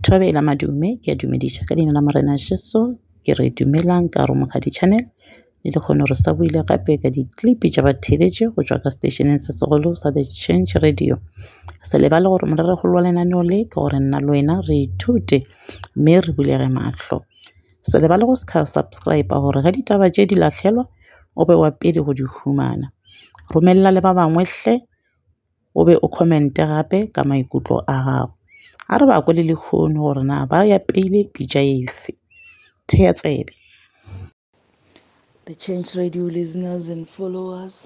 thobela madume, ke a dumedisha ka leina la Morena Jesu. Ke re dumelang ka hare Mokgadi channel le kgone hore sa buile gape ka di-clip tša batheletše go tšwa ka stationeng se segolo sa The Change Radio. Se lebale gore morerogolo wa lenaneo le ke gore nna le wena re ithute mme re bulege mahlo. Se lebale go ska subscribe gore ga ditaba tše di lahlelwa o be wa pele go di humana. Romella le ba bangwe hle o be o commente gape ka maikutlo a gago. A re ba kwele lekgono gore na ba ya pele pitša efe. Thea tsebe. The Change Radio listeners and followers,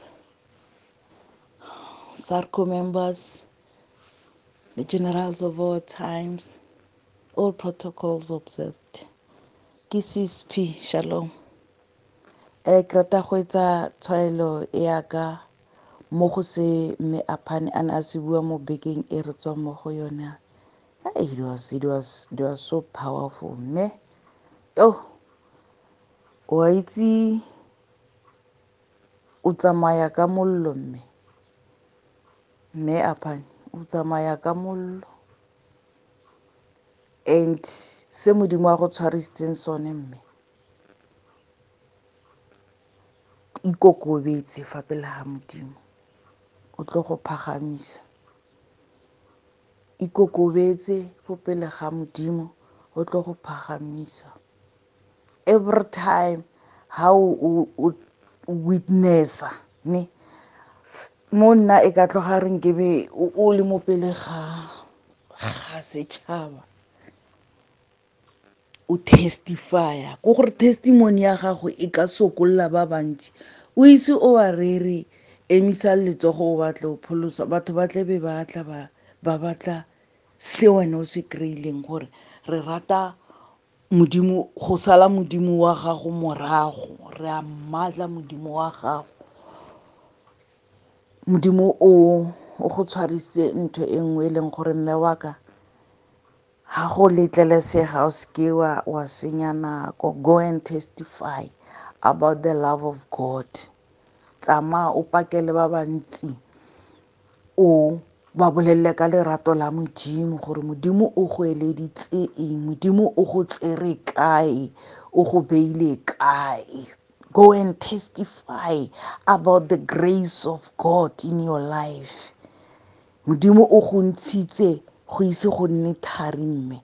SARCO members, the generals of all times, all protocols observed. Kisis P, shalom. Ke rata go etsa tshwaelo ya ka mo go se mme Aphane a ne a se bua mo bekeng e re tswang mo go yona. It was so powerful, me. Oh, wa itse o tsamaya ka mollo mme Aphane o tsamaya ka mollo, and se modimo wa go tshwarisitseng sone mme ikokobetse fa pele ga modimo o tlo go phagamisa. Ikokobetse fo pele ga modimo o tlo go phagamisa. Every time how o witnessa ne mo nna e ka tloga reng ke be o le mo pele ga setšhaba o testifya go gore testimony ya gago e ka sokolola ba bantši. O ise o wa rere emisa letsogo o batle o pholosa batho ba tlebe ba tla ba batla se wena o se kry-ileng gore re rata modimo go sala modimo wa gago morago, re a mmatla modimo wa gago. Modimo o go tshwarisitse ntho e nngwe e leng gore mme wa ka ha go letlelesega o seke wa senya nako. Go and testify about the love of God. Tsamaya o pakele ba bantsi o ba bolelle ka lerato la modimo gore modimo o go eleditse eng, modimo o go tsere kae, o go beile kae. Go and testify about the grace of God in your life. Modimo o go ntshitse go ise go nne thari mme.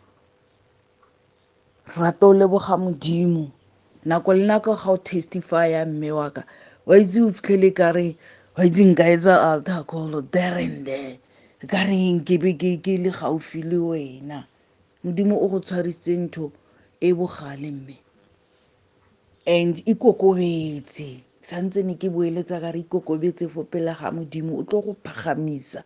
Rata o leboga modimo nako le nako ga o testifya mme wa ka wa itse o fitlhele kare wa itse nka etsa altar call there and there ka reng ke be ke le gaufi le wena. Modimo o go tshwarisitse ntho e bogale mme and ikokobetse santse ne ke boeletsa ka re ikokobetse fo pele ga modimo o tlo go phagamisa.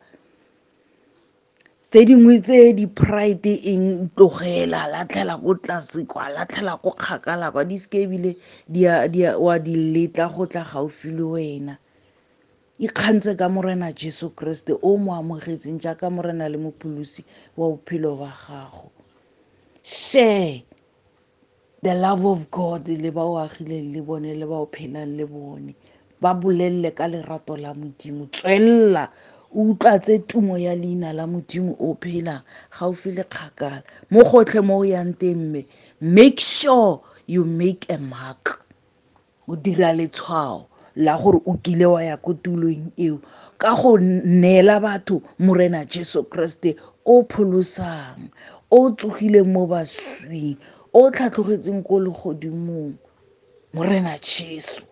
Tse dingwe tse di pride eng tlogela latlhela ko tlase kwa latlhela ko kgakala kwa di seke ebile wa di letla go tla gaufi le wena. Ikgantshe ka Morena Jesu Kriste o mo amogetseng jaaka morena le mopholosi wa bophelo ba gago. Share the love of God le ba o agileng le bone le ba o phelang le bone, ba bolelle ka lerato la modimo. Tswella o utlwatse tumo ya leina la modimo o phelang gaufi le kgakala mo gotlhe mo o yang teng mme. Make sure you make a mark, o dira letshwao la gore o kile wa ya ko tulong eo ka go neela batho Morena Jesu Kriste o pholosang, o tsogileng mo baswing, o tlhatlogetseng ko legodimong. Morena Jesu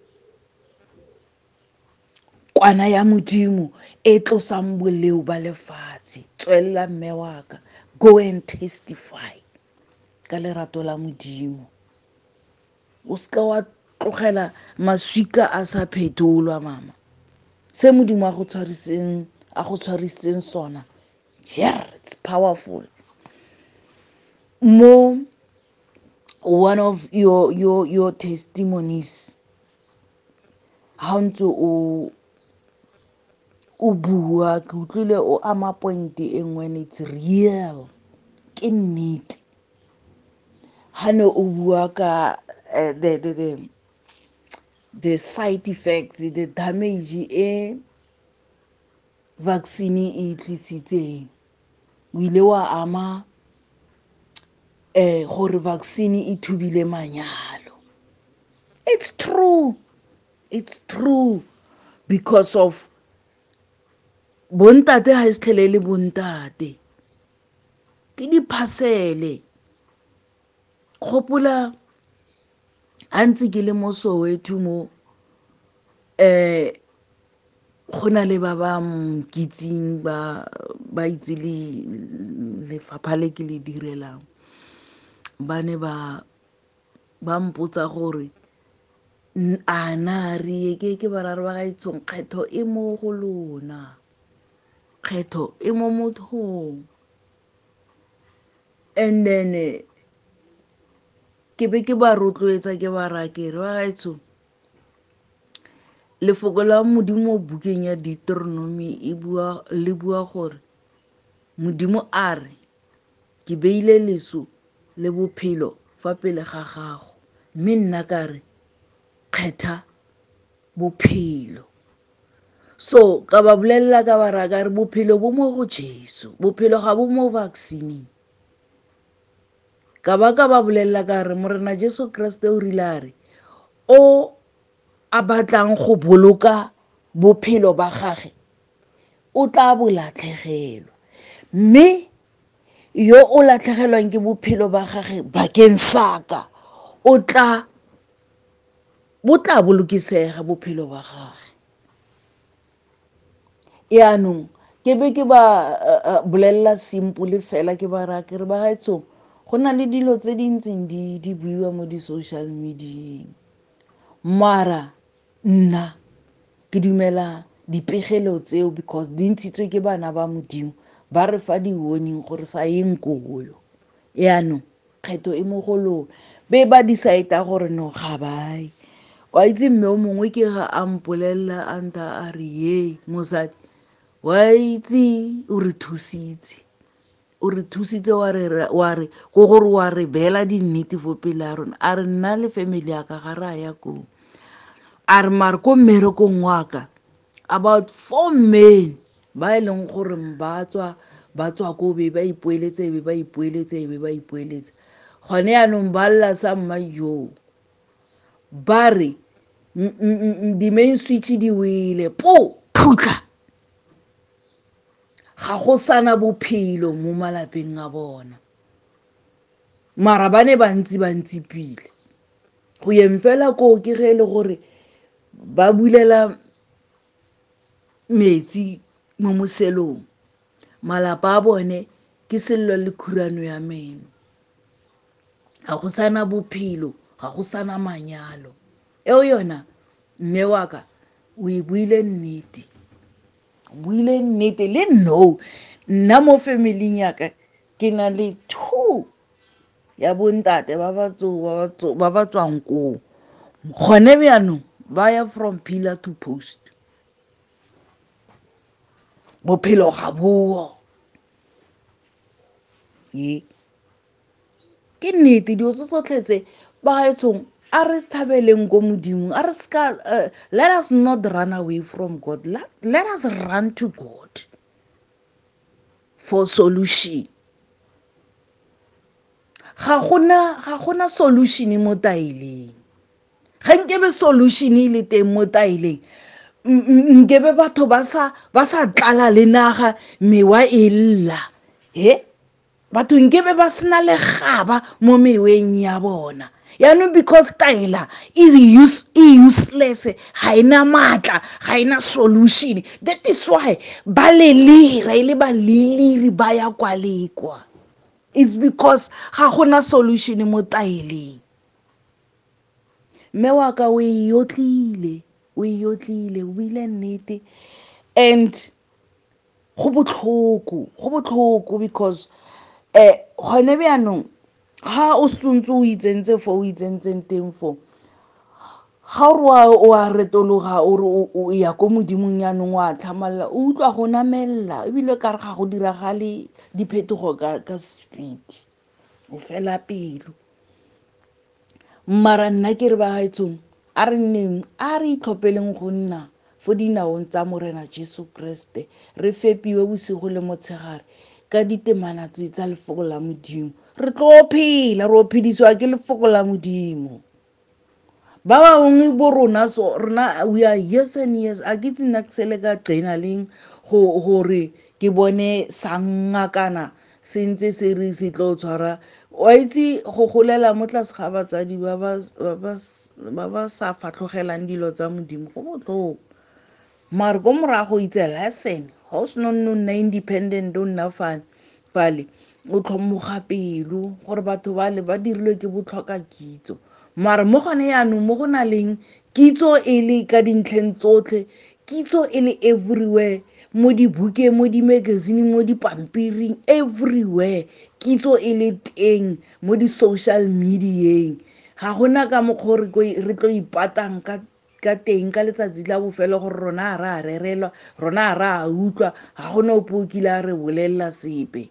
kwana ya modimo e tlosang boleu ba lefatshe. Tswella mme wa ka, go and testify ka lerato la modimo. O seka wa tlogela maswika a sa phetolwa mama. Se modimo a go tshwarisitseng sona, yeah, it's powerful. Mo one of your testimonies ha ntse o bua ke utlwile o ama point e nngwe and it's real ke nnete. Ha ne o bua ka the side effects, the damage e vaccine e tlisitseng, o ile wa ama gore vaccine e thubile manyalo. It's true. It's true because of bontate ha se tlhele le bontate ke diphasele gopola a ntse ke le mo Soweto mo go na le ba ba mkitsing ba itse lefapha le ke le direlang ba ne ba mpotsa gore a na re ke ba ra re ba gaetsong kgetho e mo go lona kgetho e mo mothong and then ke be ke ba rotloetsa ke ba ra ke re ba gaetsong lefoko la modimo bukeng ya Deuteronomy le bua gore modimo a re ke beile leso le bophelo fa pele ga gago mme nna ka re kgetha bophelo. So ka ba bolelela ka ba ra ka re bophelo bo mo go Jesu bophelo ga bo mo vaccine ka ba bolelela ka re morena Jesu Kriste o rile a re o a batlang go boloka bophelo ba gage o tla bolatlhegelwa mme yo o latlhegelwang ke bophelo ba gage bakeng saka o tla bolokisega bophelo ba gage. Yaanong ke be ke ba bolelela simple fela ke ba ra ke re ba gaetsong go na le dilo tse di ntseng di buiwa mo di-social media mara nna ke dumela dipegelo tseo because di ntshitswe ke bana ba modimo ba re fa di-warning gore sa yeng koo yaanong kgetho e mo go lona be ba decide gore no ga bae wa itse mme o mongwe ke ga a mpolelela a nta a re ye mosadi wa itse o re thusitse wa re go gore wa re beela dinnete fo pele a rona a re nna le family ya ka ga ra ya koo a re mare ko mmerekong wa ka about 4 men ba e leng gore ba tswa ko be ba ipoeletse gone yaanong ba lla sa mma yo ba re di-main switch di wele phutla ga go sana bophelo mo malapeng a bona mara ba ne bantsi pile go yeng fela ko ke ge le gore ba bulela metsi mo moselong malapa a bone ke sello le khurano ya meno ga go sana bophelo ga go sana manyalo eo yona mme wa ka o e buile nnete le no nna mo familing ya ka ke na le 2 ya bontate ba ba tswang koo gone bjanong ba ya from pillar to post bophelo ga boo ke nnete dio tsotletse ba gaetsong a re thabeleng ko modimo a re ska let us not run away from God let us run to God for solution ga gona solution mo taileng ga nkebe solution le teng mo taileng nkebe batho ba sa tlala le naga mewa e lla batho nkebe ba sena le gaba mo meweng ya bona yaanong because taila useless ga ena maatla ga ena solution that is why ba lelira ile ba leliri ba ya kwa lekwa it's because ga gona solution mo taileng mme wa ka o e yotlile o buile nnete and go botlhoko because gone bjanong ga o tsontse o itsentse fo o itsentseng teng fo ga o a retologa o ya ko modimong yaanong wa tlhamalala o utlwa go namelela ebile ka re ga go diragale diphetogo ka speed o fela pelo mara nna ke re ba gaetsong a re itlhophileng go nna fo dinaong tsa morena Jesu Kriste re fepiwe bosigo le motshegare ka ditemana tse tsa lefoko la modimo re tlo phela re o phedisiwa ke lefoko la modimo ba bangwe bo rona so rona we are years and years a ke tsena ke sele ka qena leng gore ke bone sangakana se ntse se re se tlo tshwara wa itse go golela mo tlase ga batsadi ba ba sa fatlhogelang dilo tsa modimo go botlhoko mare ko morago itse lesson ga o seno nna independent o nna fale o tlhomoga pelo gore batho bale ba dirilwe ke botlhoka kitso mare mo gone yaanong mo go na leng kitso e le ka dintlheng tsotlhe kitso e le everywhere mo dibukeng mo di-magazine mo dipampiring everywhere kitso e le teng mo di-social mediaeng ga gona ka mokgwa re tlo ipatang ka teng ka letsatsi la bofelo gore rona a rerelwa rona a re a utlwa ga gona ope o kile a re bolelela sepe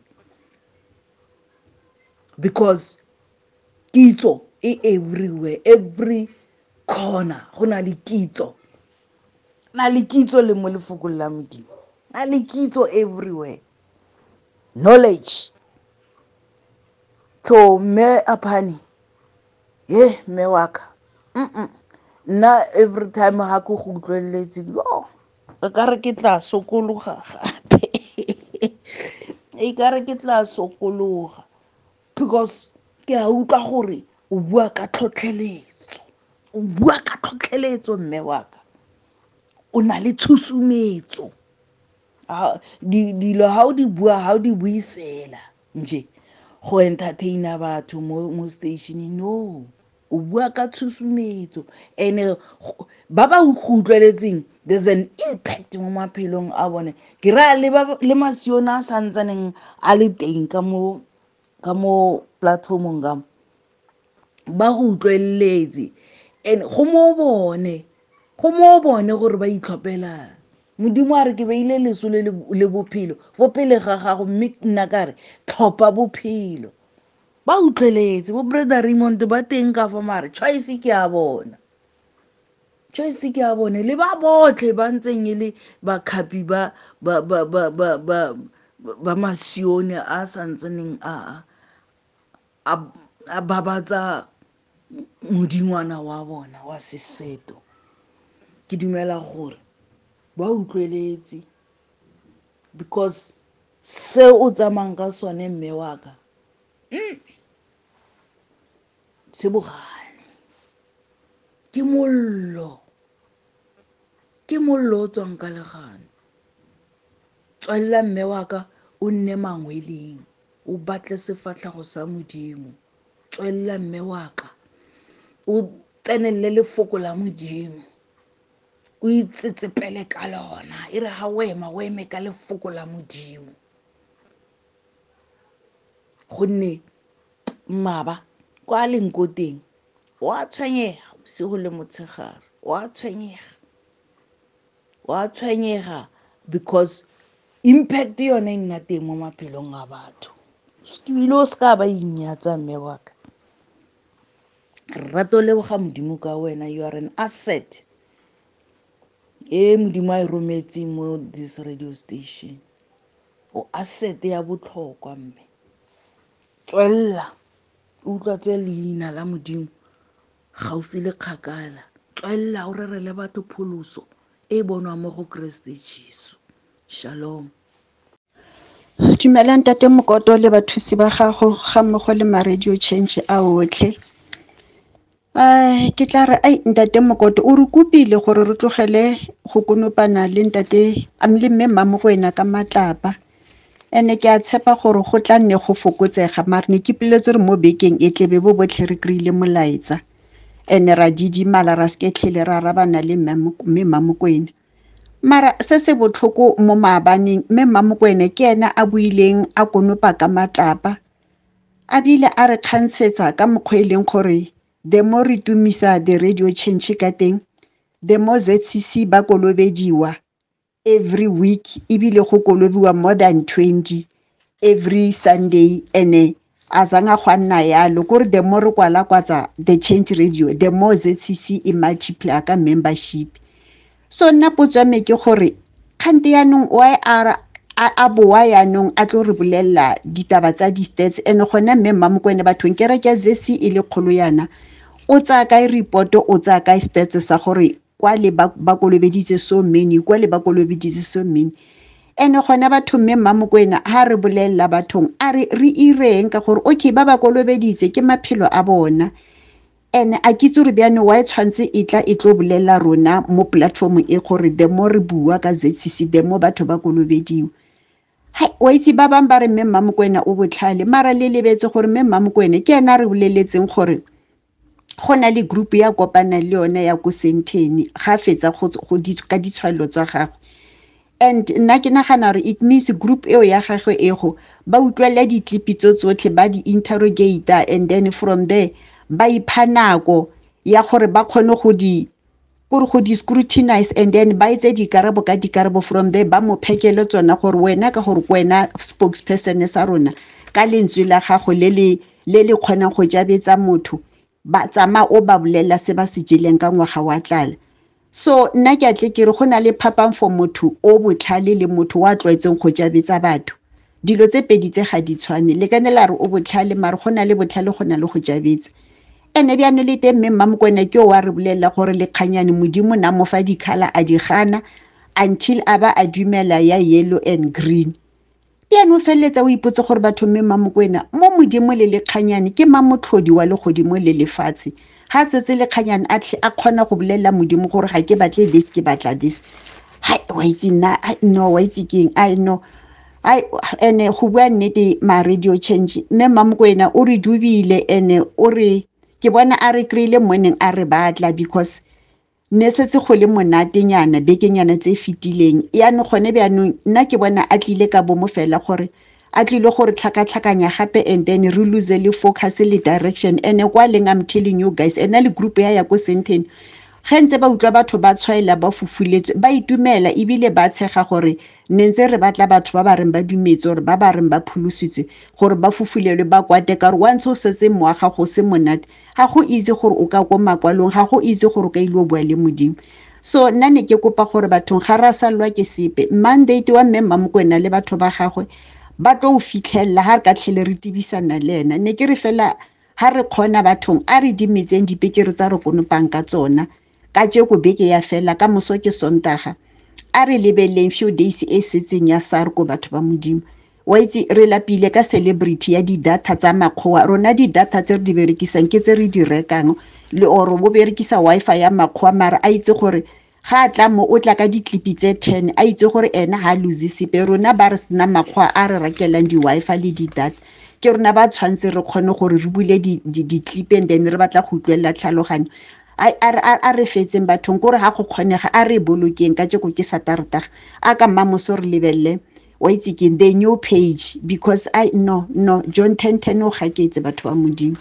because kitso e everywhere every corner go na le kitso le mo lefokong la modimo na le kitso everywhere knowledge so me aphane me wa ka nna every time ha ke go utlweletse ka re ke tla sokologa gape ka re ke tla sokologa because ke a utlwa gore o bua ka tlhotlheletso mme wa ka o na le tshusumetso dilo ha o di bue fela nje go entertaina batho mo stationeng no o bua ka tshusumetso and ba ba utlweletseng there's an impact mo maphelong a bone ke ra le masiona a santsaneng a le teng ka mo platformong ka ba go utlweletse and go mo bone gore ba itlhopelang modimo a re ke beile leso le bophelo fo pele ga gago mme nna ka re tlhopha bophelo ba utlweletse bo brother Raymond ba teng ka fa mare choice ke a bona le ba botlhe ba ntseng e le bakhapi ba masione a santsaneng a babatsa modingwana wa bona wa seseto ke dumela gore ba utlweletse because se o tsamang ka sone mme wa ka se bogane ke mollo o tswang ka legano tswalla mme wa ka o nne mangweleng o batle sefatlhego sa modimo tswalla mme wa ka o tsenelle lefoko la modimo o itsetsepele ka lona e re ga o eme ka lefoko la modimo gonne mmaba kwa leng ko teng wa tshwenyega bosigo le motshegare wa tshwenyega because impact yone e nna teng mo maphelong a batho ebile o se ka ba inyatsa mme wa ka re rata o leboga modimo ka wena you are an asset modimo a e rometseng mo this radio station o asset ya botlhokwa mme tswella utlwa tse leina la modimo gaufi le kgakala tswella o rerele batho pholoso e bonwa mo go Kriste Jesu shalom Dumelang ntate Mokoto le bathusi ba gago ga mmogo le ma radio change a otlhe ke tla re ntate Mokoto o re kopile gore re tlogele go konopana le ntate le mme Mmamokwena ka matlapa ene ke a tshepa gore go tla nne go fokotsega mare ne ke piletse re mo bekeng e tlebe bo botlhe re kry-ile molaetsa ene ra didimala ra sketlhele ra arabana le mme Mmamokwena mara se se botlhoko mo maabaneng mme Mmamokwena ke ena a buileng a konopa ka matlapa a bile a re kgantshetsa ka mokgwa e leng gore the more re tumisa the radio change ka teng the more ZCC ba kolobediwa every week ebile go kolobiwa more than 20 every Sunday ene azanga go nna yalo gore the more re kwala kwatsa the change radio the more ZCC e multiply ka membership so nna potso ya me ke gore kgante yaanong a boa yaanong a tlo re bolelela ditaba tsa di-stats and gona mme Mmamokwena bathong ke reke zesi e le kgolo yana o tsaya kae report o tsaya kae stats sa gore kwa le ba kolobeditse so many kwa le ba kolobeditse so many ene gona batho mme Mmamokwena ha re bolelela bathong a re ireng ka gore okay ba kolobeditse ke maphelo a bona ene a kitse re bjane wa tshwantse e tlo bolelela rona mo platform e gore the more re bua ka ZCC the more batho ba kolobediwa wa itse ba bang ba re mme Mmamokwena o botlhale mara le lebetse gore mme Mmamokwena ke ena re boleletseng gore go na le group ya kopana le yona ya go Senteni ga fetsa go ka ditshwalo tsa gagwe and nna ke nagana gore it means group eo ya gagwe ego ba utlwela ditlipi tsotlhe ba di interrogator and then from there ba ipha nako ya gore ba kgone go di scrutinize and then ba itse dikarabo ka dikarabo from there ba mo phekele tsona gore wena ka gore wena spokesperson sa rona ka lentswe la gago le kgonang go jabetsa motho ba tsama o ba bolela se ba se jeleng ka ngwaga wa tlala so nna ke atle ke re go na le phapang for motho o botlhale le motho wa tlwaetseng go jabetsa batho dilo tse pedi tse ga di tshwane le kanela re o botlhale mara go na le botlhale go na le go jabetsa ene bjano le teng mme Mmamokwena ke wa re bolelela gore le kganyane modimo na mo fa dikhala a di gana until a ba a dumela ya yellow and green bjano felletsa o ipotse gore batho mme Mmamokwena mo modimo le lekganyane ke mamotlhodi wa legodimo le lefatshe ha setse lekganyane a kgona go bolelela modimo gore ga ke batle this ke batla this wa itse nna no wa itse keng I know ene go bua nnete ma radio change mme Mmamokwena o re dubile ene o re ke bona a re kry-ile morning a re batla because ne setse go le monatenyana bekenyana tse fitileng yaanong gone bjaanong nna ke bona a tlile ka bomo fela gore a tlile gore tlhakatlhakanya gape and then re lose le focus le direction ene kwa leng I'm telling you guys ena le group ya go Senteni ge ntse ba utlwa batho ba tshwaela ba fufuletswe ba itumela ebile ba tshega gore ne ntse re batla batho ba ba reng ba dumetse gore ba ba reng ba phulusitswe gore ba fufulelwe ba kwate ka re wa ntse o setse moaga go se monate ga go easy gore o ka kwa makwalong ga go easy gore o ka ile o bua le modimo so nna ne ke kopa gore bathong ga ra salwa ke sepe mandate wa mme Mmamokwena le batho ba gagwe ba tlo o fitlhelela ga re ka tlhele re tibisana le ena ne ke re fela ga re kgona bathong a re dimetseng dipekere tsa re konopang ka tsona ka ko beke ya fela ka moso ke Sontaga a re lebeleng few days e setseng ya SARCO batho ba modimo wa itse re lapile ka celebrity ya di-data tsa makgowa rona di-data tse re di berekisang ke tse re di rekang le oro mo berekisa wifi ya makgowa mara a itse gore ga a tla mo o tla ka diklipi tse 10 a itse gore ena ga lose sepe rona ba re sena makgowa a re rekelang di-wifi le di-data ke rona ba tshwantse re kgone gore re bule di-clip and then re batla go utlwelela tlhaloganyo a re fetseng bathong gore ga go kgonega a re bolokeng ka tseko ke satartaga a ka mmamoso re lebelele wa itse ke the new page because no John 10:10 o ga ke itse batho ba modimo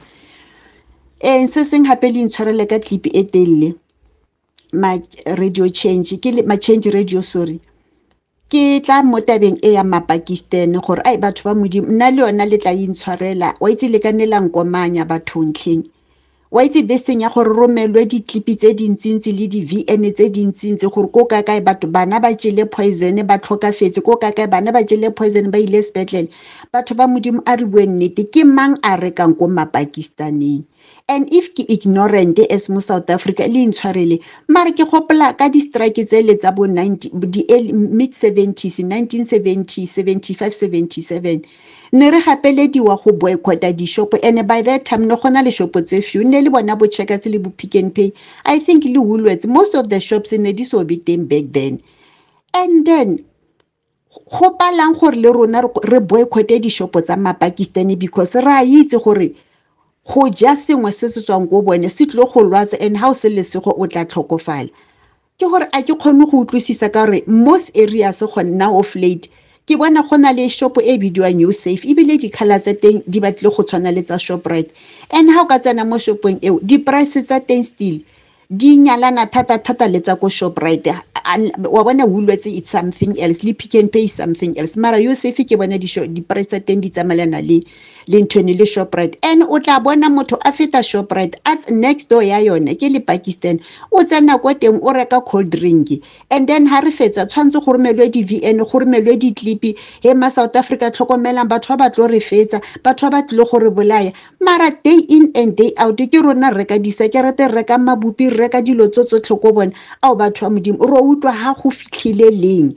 se seng gape le intshwarele ka clip e telele ma radio change ma change radio sorry ke tla mo tabeng e ya mapakistani gore batho ba modimo nna le yona le tla intshwarela wa itse le kanelang komanya bathong tlheng wa itse deseng ya gore romelwe diklipi tse dintsintsi le di-VN tse dintsintsi gore ko kae batho bana ba jele poison ba tlhokafetse ko kae bana ba jele poison ba ile sepetlele batho ba modimo a re bue nnete ke mang a rekang ko mapakistaneng and if ke ignorant as mo South Africa le intshwarele mara ke gopola ka di-strike tse le tsa bo mid 70s 1970 75 77 ne re gapelediwa go boycotta di-shopo and by that time ne gona le shopo tse few ne le bona bo Checkers le bo Pick n Pay I think le Woolworths most of the shops ne di so be teng back then and then go palang gore le rona re boycotte di-shopo tsa mapakistani because ra itse gore go ja sengwe se se tswang go bone se tlo go lwatsa and how se le sego o tla tlhokofala ke gore a ke kgone go utlwisisa ka gore most areas go now of late ke bona go na le shop e bidiwang New Safe ebile di-color tsa teng di batle go tshwana le tsa Shoprite and ha o ka tsena mo shopong eo di-price tsa teng still di nyalana thata le tsa ko Shoprite wa bona Woolworths it's something else le Pick n Pay something else mara New Safe ke bona di-price tsa teng di tsamalana le nthwene le Shoprite, and o tla bona motho a feta Shoprite at next door ya yone ke le Pakistan, o tsena ko teng o reka cold drink, and then ha re fetsa tshwantse go romelwe di-VN, go romelwe di-clip. He ma South Africa tlhokomelang batho ba tlo re fetsa, batho ba tlile go re bolaya, mara day in and day out ke rona reka disekerete, reka mabupi, reka dilo tsotlhe ko bona. Ao batho ba Modimo ro utlwa ha go fitlhile leng,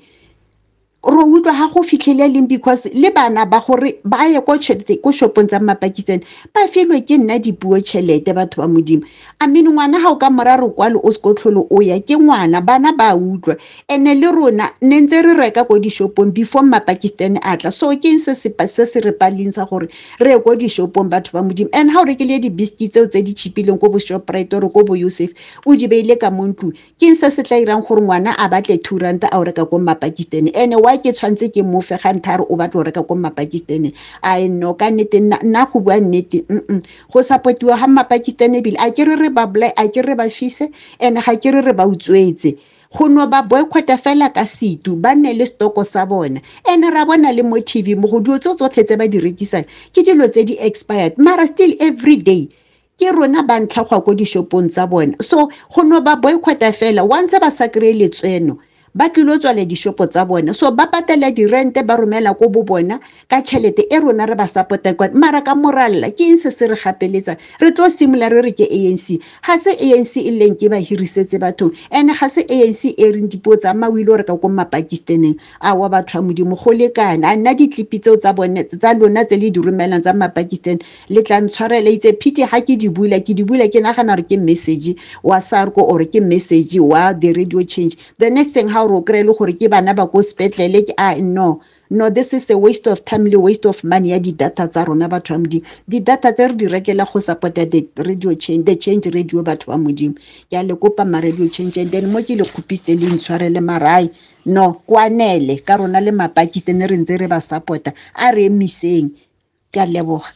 ro utlwa ha go fitlhile leng, because le bana ba gore ba ye ko shopong tsa Mapakistan ba filwe ke nna dipuo tšhelete. Batho ba Modimo, I mean ngwana ha o ka moraro kwalo o sko tlholo o ya ke ngwana, bana ba utlwa, ene le rona ne ntse re reka ko dishopong before Mapakistan a tla. So ke se se re paleng sa gore re ye ko dishopong batho ba Modimo, and ha o rekile di-biscuits tseo tse di chipileng ko bo Shoprite or ko bo Yusuf o di beile ka mo ntlong, ke se se tla irang gore ngwana a batle 2 ranta a o reka ko Mapakistan. Ene wa ke tshwantse ke mo fe ga nthare o batla go reka ko Mapakistan. I know ka nnete nna go bua nnete go supportiwa ha Mapakistan ebile a ke re ba bolai, a ke re ba fise, ene ga ke re ba utswetse. Go no ba boycott-a fela ka situ, ba nne le stoko sa bona, ene ra bona le mo TV mo go dilo tsotlhe tse ba di rekisang ke dilo tse di expired, mara still every day ke rona ba ntlhagwa ko dishopong tsa bona. So go no ba boycott-a fela once ba sa kry letseno ba tlilo tswala dishopo tsa bona, so ba patela di-rente ba romela ko bo bona ka tšhelete e rona re ba support-a kwa, mara ka moralla ke eng se se re gapeletsa re tlo simola re re ke ANC. Ga se ANC e leng ke ba hirisetse bathong, ene ga se ANC e reng dipuo tsa mawile o reka ko Mapakistaneng. A wa batho ba Modimo go lekana, a nna ditlipi tseo tsa bone tsa lona tse le di romelang tsa Mapakistan le tla ntshwarela itse phiti ga ke di bula ke nagana gore ke message wa SARCO or ke message wa the radio change. The next thing how ro kry le gore ke bana ba go spetlele ke no, this is a waste of time le waste of money ya di-data tsa rona batho ba Modimo. Di-data tse re di rekela go supporta the radio change, the change radio batho ba Modimo. Ke a le kopa ma radio change, and then mo ke le khupiste le ntshwarele marai no kwanele ka rona le Mapakistan re ntse re ba support-a, a re emiseng. Ke a leboga.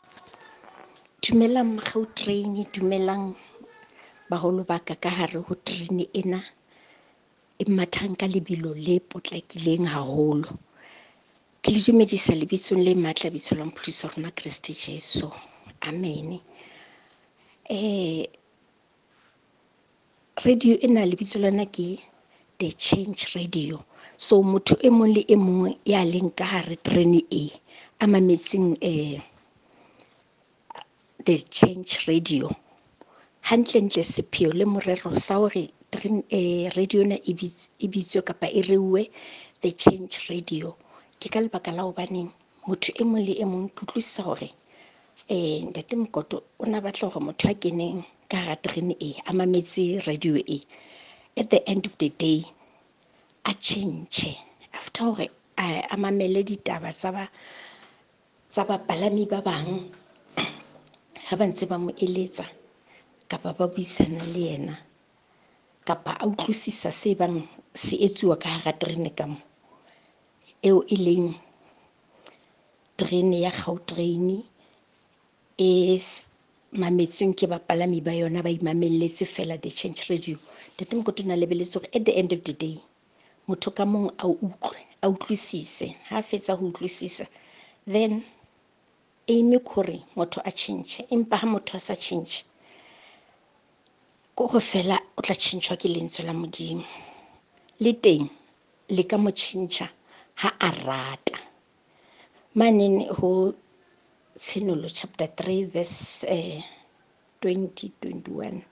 Dumelang Gautrain, dumelang baholo ba ka hare ho terene ena e mathang ka lebelo le potlakileng haholo. Ke le dumedisa lebitsong le matla, bitso la Mpholosi wa rona Kriste Jesu, amen. Radio ena lebitso lana ke The Change Radio. So motho e mong le e mong ya leng ka hare terene e a mametseng The Change Radio, hantlentle sepheo le morero sa hore radio na e bitswe kapa e reuwe The Change Radio ke ka lebaka la hobaneng motho e mong le e mong ke utlwisisa hore ntate Mokoto o na batla hore motho a keneng ka hara terene e a mametse radio e, at the end of the day a change after hore a mamele ditaba tsa bapalami ba bang ha ba ntse ba mo eletsa kapa ba buisana le yena kapa a utlwisisa se bang se etsuwa ka hara terene ka mo eo e leng terene ya Gautrain e mametsweng ke bapalami ba yona ba imamelletse fela The Change Radio. Ntate Mokoto na lebeletse hore at the end of the day motho ka mong a utlwisise, ha fetsa ho utlwisisa then eme kore motho a change, empa ha motho a sa change ko go fela o tla tšhentšhwa ke lentswe la Modimo, le teng le ka mo tšhentšha ha a rata. Manene ho Tshenolo chapter 3 verse 20-21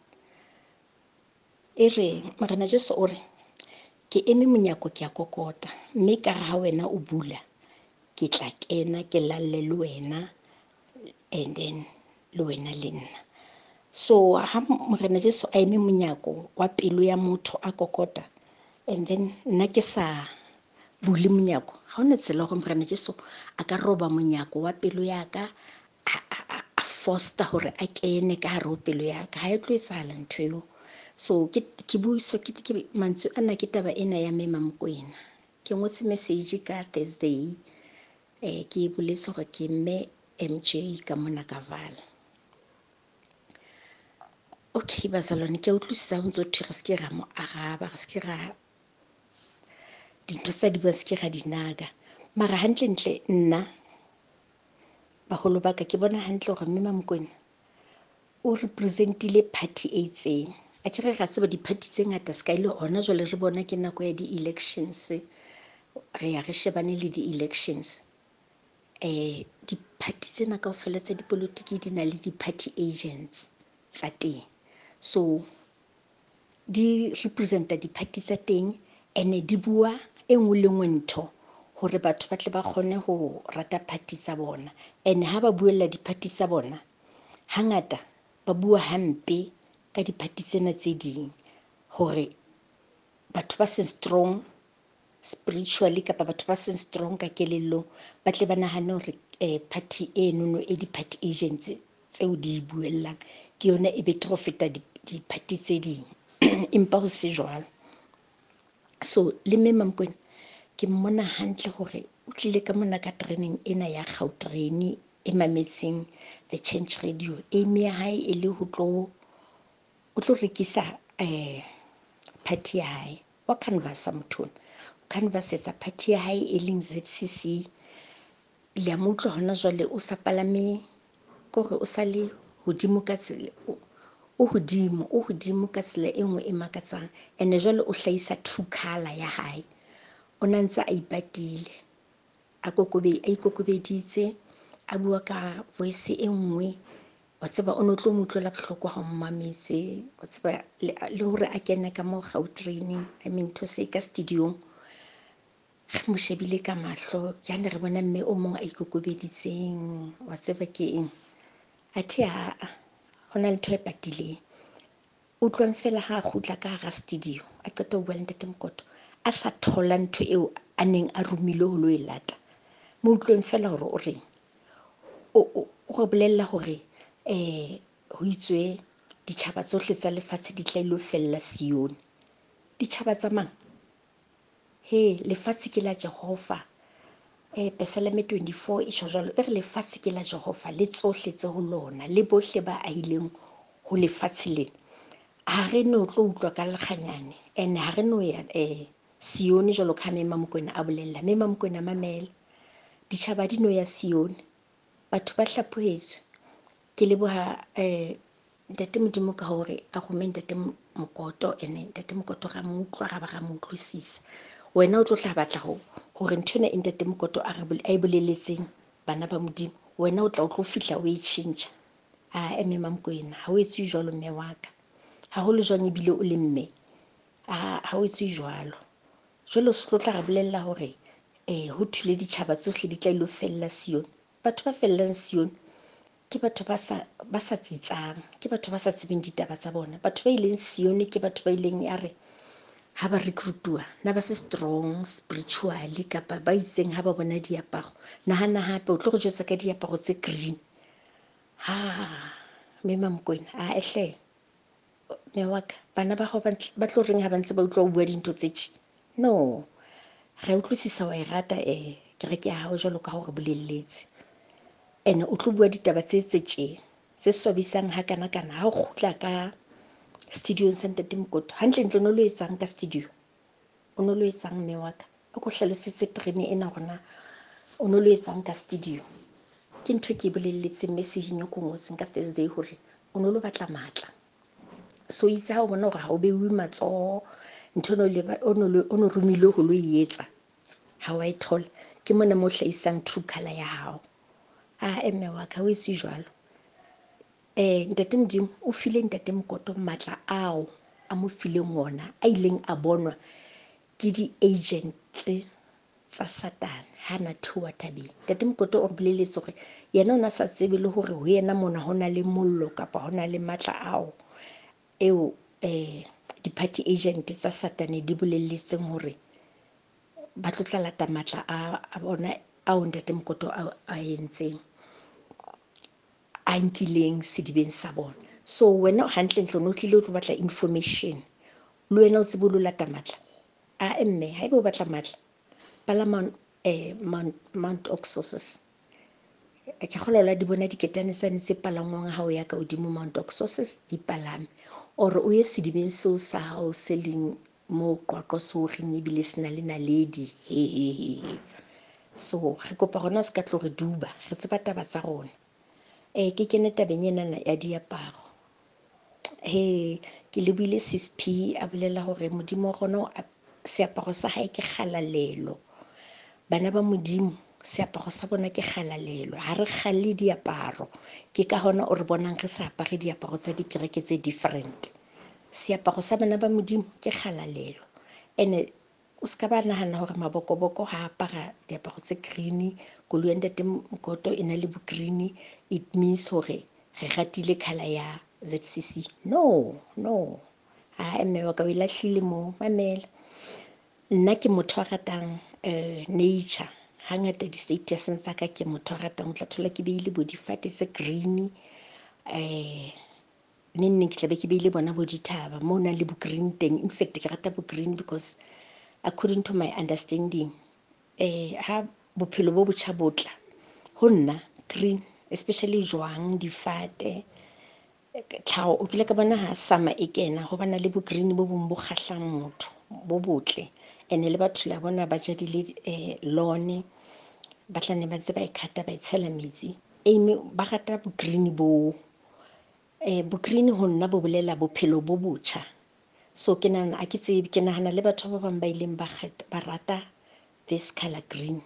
e re Morena Jesu o re ke eme monyako ke a kokota, mme ka ha wena o bula ke tla kena ke lalle le wena and then le wena le nna. So ha Morena Jesu a eme monyako wa pelo ya motho a kokota and then nna ke sa bule monyako, ha ona tsela gore Morena Jesu a ka roba monyako wa pelo ya ka a foster hore a kene ka hare ho pelo ya ka, ha e tlo etsahala ntho eo. So ke buiswa ke mantswe ana ke taba ena ya Mema Mokoena, ke ngotse message ka Thursday ke boletse gore ke mme MJ ka mona ka Vaal. Okay bazalwane, ke utlwisisa ho ntso thwe re se ke ra mo araba, re se ke ra dintho sa di ba se ke ra dinaga, mara hantle ntle nna baholo ba ka ke bona hantle hore mme Mamokwena o representile party e itseng. A ke re ga tseba di-party tse ngata ska ile hona jwale re bona ke nako ya di-elections, re ya re shebane le di-elections. Di-party tsena kaofela tsa dipolotiki di na le di-party agents tsa teng, so di representa di-party tsa teng, ene di bua e nngwe le nngwe ntho hore batho ba tle ba kgone ho rata party tsa bona. Ene ha ba buella di-party tsa bona, hangata ba bua hampe ka di-party tsena tse ding, hore batho ba seng strong spiritually kapa batho ba seng strong ka kelellong ba tle ba nahane hore party enono e di-party agents tseo di buellang ke yona e betere ho feta di-party tse ding. Empa ho se jwalo. So le mme Mamokwena ke mmona hantle hore o tlile ka mona ka training ena ya Gautrain e mametseng the Change Radio. Aim ya hae e le o tlo rekisa party ya hae wa canvasa mothong, canvasetsa party ya hae e leng ZCC. Le a mo utlwa hona jwale o sa palame kore o sa le hodimo ka tsela, o hodimo ka tsela e nngwe e makatsang, ene jwale o hlahisa true colour ya hae. O na ntse a ipatile, a ikokobeditse, a bua ka voice e nngwe. Wa tseba o no tlo mo utlwela bohloko ha o mmametse, wa tseba le hore a kene ka mo Gautrain, I mean to say ka studio-ng, re mo shebile ka mahlo yane re bona mme o mong a ikokobeditseng. Wa tseba ke eng, athe hona le ntho e patileng. Utlwang fela ha a kgutla ka hara studio, a qeta ho bua le Ntate Mokoto, a sa thola ntho eo a neng a romile ho lo e lata. Mo utlweng fela hore o reng, o re bolella hore ho itswe ditjhaba tsohle tsa lefatshe di tla ilo fella Sione. Ditjhaba tsa mang? He, lefatshe ke la Jehova. Psalm 24 e tjho jwalo, e re lefatshe ke la Jehova le tsohle tse ho lona, le bohle ba ahileng ho lefatshe lena. Ha re no tlo utlwa ka lekganyane, and ha re no ya Sione jwalo ka mme Mamokwena a bolella. Mme Mamokwena mamela, ditjhaba di no ya Sione, batho ba hlaphohetswe. Ke leboha Ntate Modimo ka hore a rome Ntate Mokoto, ene Ntate Mokoto ra mo utlwa, ra ba ra mo utlwisisa. Wena o tlo tla batla hore nthwena e Ntate Mokoto a e boleletseng bana ba Modimo, wena o tlo fihla o e tjhentjha. Mme Mamokwena ha o etse jwalo mme wa ka, haholo jwang ebile o le mme, ha o etse jwalo. Jwale se tlo tla re bolella hore ho thule ditjhaba tsohle di tla ilo fella Sione. Batho ba fellang Sione ke batho ba sa tsitsang, ke batho ba sa tsebeng ditaba tsa bona. Batho ba ileng Sione ke batho ba ileng ya re ha ba recruituwa na ba se strong spiritually, kapa ba itseng ha ba bona diaparo. Nahana hape o tlo re jwetsa ka diaparo tse green. Mme Mamokwena ehle mme wa ka, bana ba hao ba tlo reng ha ba ntse ba utlwa o bua dintho tse tje? No, re utlwisisa wa e rata kereke ya hao jwalo ka hore bolelletse, ene o tlo bua ditaba tse tje tse swabisang ha kana ha o kgutla ka studio sa Ntate Mokoto. Hantle ntle o no lo etsang ka studio, o no lo etsang mme wa ka? O ko hlalosetse training ena hore na o no lo etsang ka studio. Ke ntho ke bolelletseng message-eng ko ngotseng ka Thursday hore o no lo batla matla. So itse ha o bona hore ha o bewe matsoho, ntho o no romile ho lo etsa ha wa e thola, ke mona mo hlahisang true colour ya hao. Mme wa ka, o etse jwalo. Ntate Modimo o file Ntate Mokoto matla ao a mo fileng ona, a ileng a bonwa ke di-agents tsa Satane ha na theoha tabeng. Ntate Mokoto o re bolelletse hore yena o na sa tsebe le hore ho yena mona ho na le mollo kapa ho na le matla ao eo di-party agent tsa Satane di bolelletseng hore ba tlo tla lata matla a bona ao Ntate Mokoto a entseng, a nkileng sedibeng sa bona. So wena hantle ntle no tlile o tlo batla information, le wena o tsebe o lo lata matla. Mme haeba o batla matla, palama Mount Oxosis. Ke kgolwa di bona diketane tsane tse palangwang ha o ya ka hodimo Mount Oxosis, di palame, or o ye sedibeng seo sa hao se leng mo Qwaqwa, so reng ebile se na le naledi. so re kopa rona o se ka tlo re duba, re tseba taba tsa rona. Ke kene tabeng enana ya diaparo. Ke lebohile Sis P a bolela hore Modimo wa rona seaparo sa hae ke kgalalelo. Bana ba Modimo seaparo sa bona ke kgalalelo, ha re kgalle diaparo. Ke ka hona o re bonang re sa apare diaparo tsa dikereke tse different. Seaparo sa bana ba Modimo ke kgalalelo. Ene o ska ba nahana hore mabokoboko ha apara diaparo tse green, koloi ya ntate Mokoto e na le bo green, it means hore re ratile colour ya ZCC. No, mme wa ka o ilahlile moo, mamela. Nna ke motho a ratang nature, hangata di-statuseng tsa ka ke motho a ratang, o tla thola ke behile bo difate tse green, neng ke tla be ke behile bona bo dithaba moo nang le bo green teng. In fact ke rata bo green because according to my understanding, ha bophelo bo botjha botla ho nna green, especially jwang, difate, tlhaho. O kile ka bona ha summer e kena ho bana le bo green bo bong bo kgahlang motho bo botle, ene le batho la bona ba jadile lawn, ba tla ne ba ntse ba e khata ba e tshela metsi, ba rata bo green bo. Bo green ho nna bo bolela bophelo bo botjha. So ke nahana, a ke tsebe, ke nahana le batho ba bang ba ileng ba rata this colour green.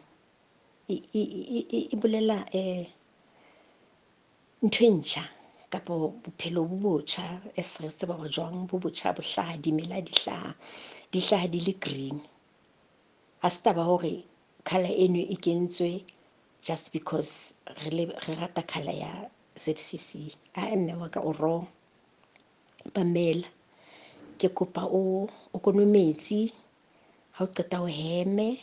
E bolela ntho e ntjha kapo bophelo bo botjha, as re tseba hore jwang bo botjha bo hlaha, dimela di hlaha di le green. Ha se taba hore colour eno e kentswe just because re rata colour ya ZCC. Mme wa ka o wrong. Pamela, ke kopa o nwe metsi, ha o qeta o heme,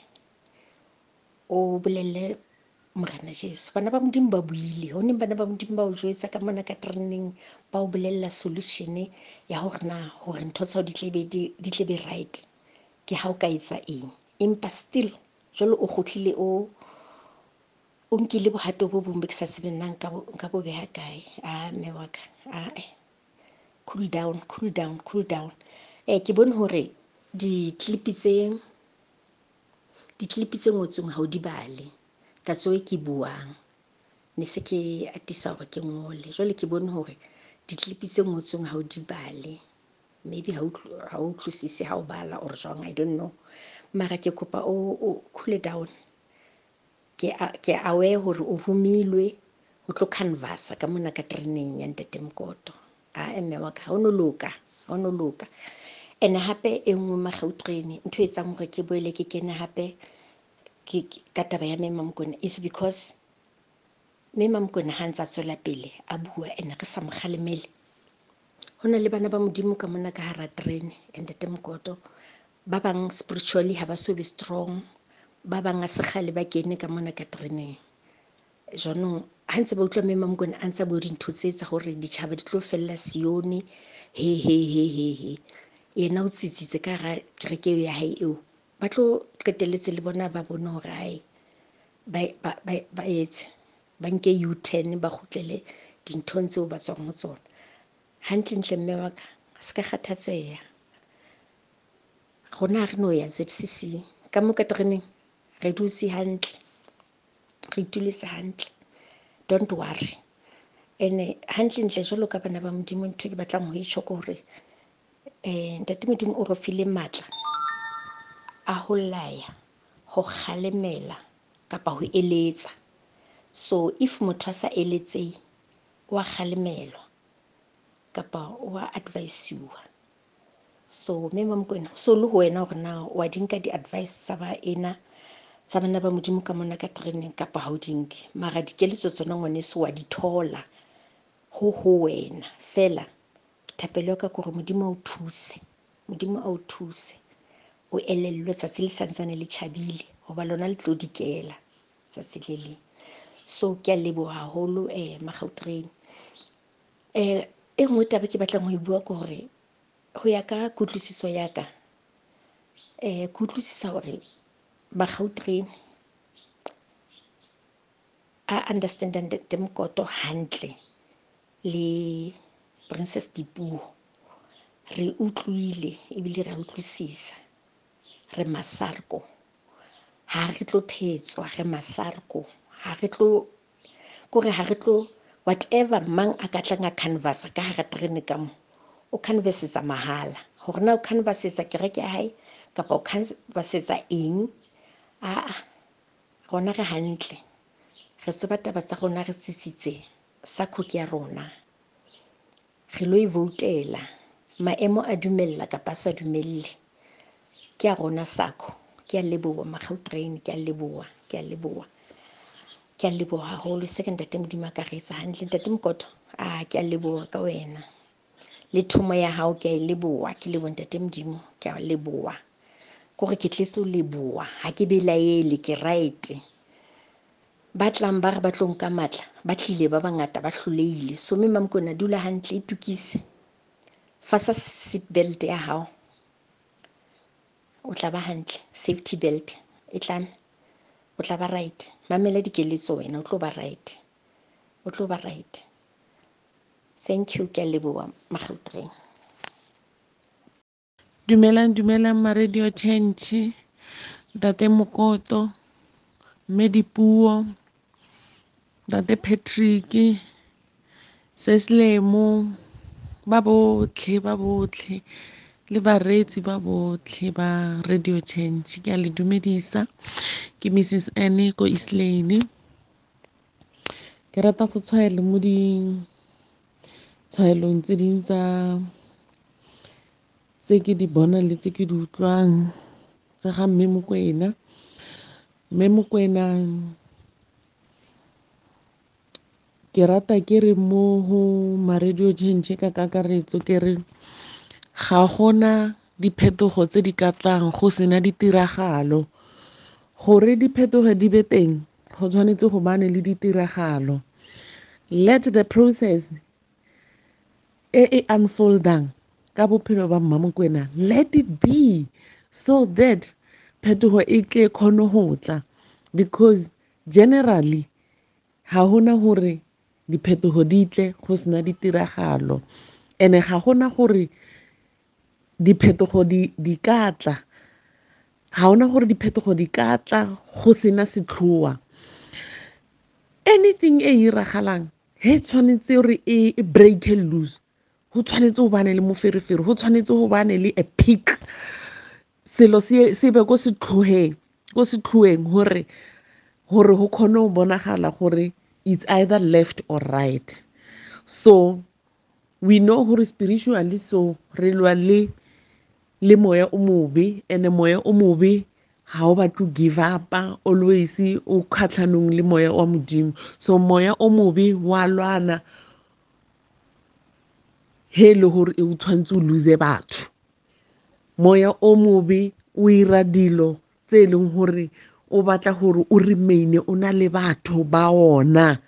o bolelle Morena Jesu. Bana ba Modimo ba buile, ho neng bana ba Modimo ba o jwetsa ka mona ka training, ba o bolella solution ya hore na hore ntho tsa hao di tle be right, ke ha o ka etsa eng. Empa still jwale o kgutlile o nkile bohato bo bong be ke sa tsebeng nna nka bo beha kae. Mme wa ka, cool down. Ke bone hore di-clip tse ngotsweng ha o di bale, that's why ke buang, ne se ke atisa hore ke ngole. Jwale ke bone hore di-clip tse ngotsweng ha o di bale, maybe ha o utlwisise ha o bala or jwang, I don't know, mara ke kopa o cool down. Ke aware hore o romilwe ho tlo canvasa ka mona ka training ya ntate Mokoto. Mme wa ka, ha o no loka. And hape e nngwe Magautrain, ntho e etsang hore ke boele ke kene hape ka taba ya Mme Mamokona is because Mme Mamokona ha ntsa tswela pele a bua ene re sa mo kgalemele. Ho na le bana ba Modimo ka mona ka hara train and ntate Mokoto, ba bang spiritually ha ba so be strong, ba bang a se kgale ba kene ka mona ka training. Jwanong ha ntse ba utlwa Mme Mamokona a ntsa bo dintho tse tsa hore ditjhaba di tlo fella Sione, he, yena o tsitsitse ka hara kereke ya hae eo, ba tlo qetelletse le bona ba bone hore hae ba etse ba nke U-turn, ba kgutlele dinthong tseo ba tswang ho tsona. Hantlentle mme wa ka, se ka kgathatseha, rona re no ya ZCC ka mo ka tereneng, re dutse hantle, re ituletse hantle, don't worry. Ene hantlentle jwalo ka bana ba Modimo, ntho ke batlang ho itjho ke hore ntate Modimo o re file matla a ho laya, ho kgalemela kapa ho eletsa. So if motho a sa eletsehe, wa kgalemelwa kapa wa advise-siwa. So Mme Mamokona, so le ho wena hore na wa di nka di-advice tsa bana ba Modimo ka mona ka training kapa ha o di nke, mara dikeletso tsona ngwaneso wa di thola ho wena fela. Thapelo ya ka ke hore Modimo a o thuse, o elellwe tsatsi le santsane le tjhabile, hoba lona le tlo dikela tsatsi le leng. So ke a leboha haholo Magautrain. E nngwe taba ke batlang ho e bua ke hore ho ya ka kutlwisiso ya ka, ke utlwisisa hore Magautrain a understand-a ntate Mokoto hantle le Princess Dipuo, re utlwile ebile re a utlwisisa, re masarko. ha re tlo thetswa re masarko ha re tlo kore ha re tlo whatever mang a ka tlang a canvasa ka hara terene ka mo o canvasetsa mahala hore na o canvasetsa kereke ya hae kapa o canvasetsa eng rona re hantle re tseba taba tsa rona re tsitsitse SACCO ke ya rona re lo e voutela maemo a dumella kapa sa dumelle ke ya rona SACCO ke ya leboha Magautrain ke ya leboha ke ya leboha ke ya leboha haholo se ke ntate Modimo a ka re etsa hantle ntate Mokotho ke ya leboha ka wena le thomo ya hao ke ya leboha ke leboha ntate Modimo ke ya leboha kore ke tletse o leboha ha ke belaele ke right ba tlang ba re ba tlong ka matla ba tlile ba bangata ba hlolehile so mme mamkona dula hantle itukise fasa seat belt ya hao o tla ba hantle safety belt e tlame o tla ba right mamela dikeletso wena o tlo ba right o tlo ba right thank you ke a leboha Magautrain Dumelang ma radio change Ntate Mokoto Mme Dipuo Ntate Patrick Seslemo ba botlhe le bareetsi ba botlhe ba radio change ke a le dumedisa ke Mrs Annie ko East Lane ke rata go tshwaela mo tshwaelong tse ding tse ke di bonang le tse ke di utlwang tsa ga Mme Mokwena. Mme Mokwena ke rata ke re mo ho ma radio change ka kakaretso ke re ga gona diphetogo tse di ka tlang go sena ditiragalo gore diphetogo di be teng go tshwanetse go bane le ditiragalo. Let the process e unfoldang ka bophelo ba Mma Mokwena let it be so that phetogo e tle kgone go tla because generally ha hona gore diphetogo di tle go sena ditiragalo ene ga gona gore diphetogo di ka tla ga hona gore diphetogo di ka tla go sena setlhoa anything e iragalang he tshwanetse gore e break loose go tshwanetse go bane le moferefere go tshwanetse go bane le a peak selo se be ko setlhoeng gore go kgone go bonagala gore it's either left or right so we know gore spiritually so re lwa le moya o mobe ene moya o mobe ha o batla to give up always o khatlhanong le moya wa modimo so moya o mobe wa lwana he le gore e o tshwantse o lose batho moya o mobe o ira dilo tse leng gore o batla gore o remain o na le batho ba ona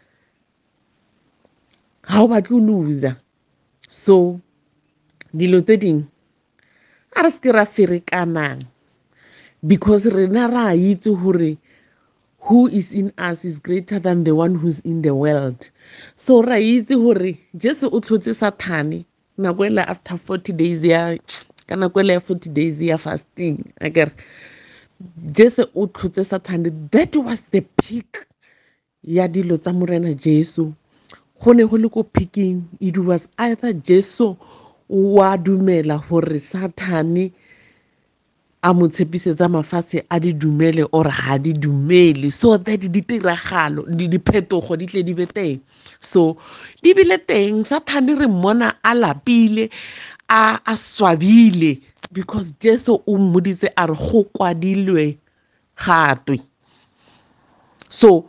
ha o batla o loser so dilo tse ding a re se ra ferekanang because rena ra itse gore who is in us is greater than the one who's in the world so ra itse gore Jesu o tlhotse Sathane nako ela after 40 days ya ka nako ela ya 40 days ya fasting akere Jesu o tlhotse Sathane that was the peak ya dilo tsa morena Jesu go ne go le ko peaking it was either Jesu wa dumela gore Sathane a mo tshepisetsa mafatshe a di dumele or ha di dumele so that ditiragalo diphetogo di tle di be teng so di bile teng Sathane re mmona a lapile a swabile because Jesu o mmoditse a re go kwadilwe gatwe so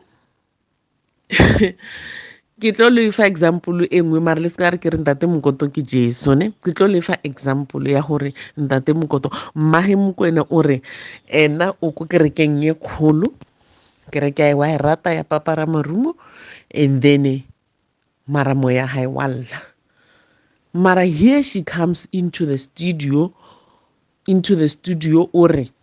ke tlo le fa example e nngwe mara le ska re ke re Ntate Mokoto ke Jesu ne ke tlo le fa example ya gore Ntate Mokoto Mmahe Mokwena o re ena o ko kerekeng ye kgolo kereke ya wa e rata ya Papa Ramarumo and then maramo ya hae walla mara here she comes into the studio o re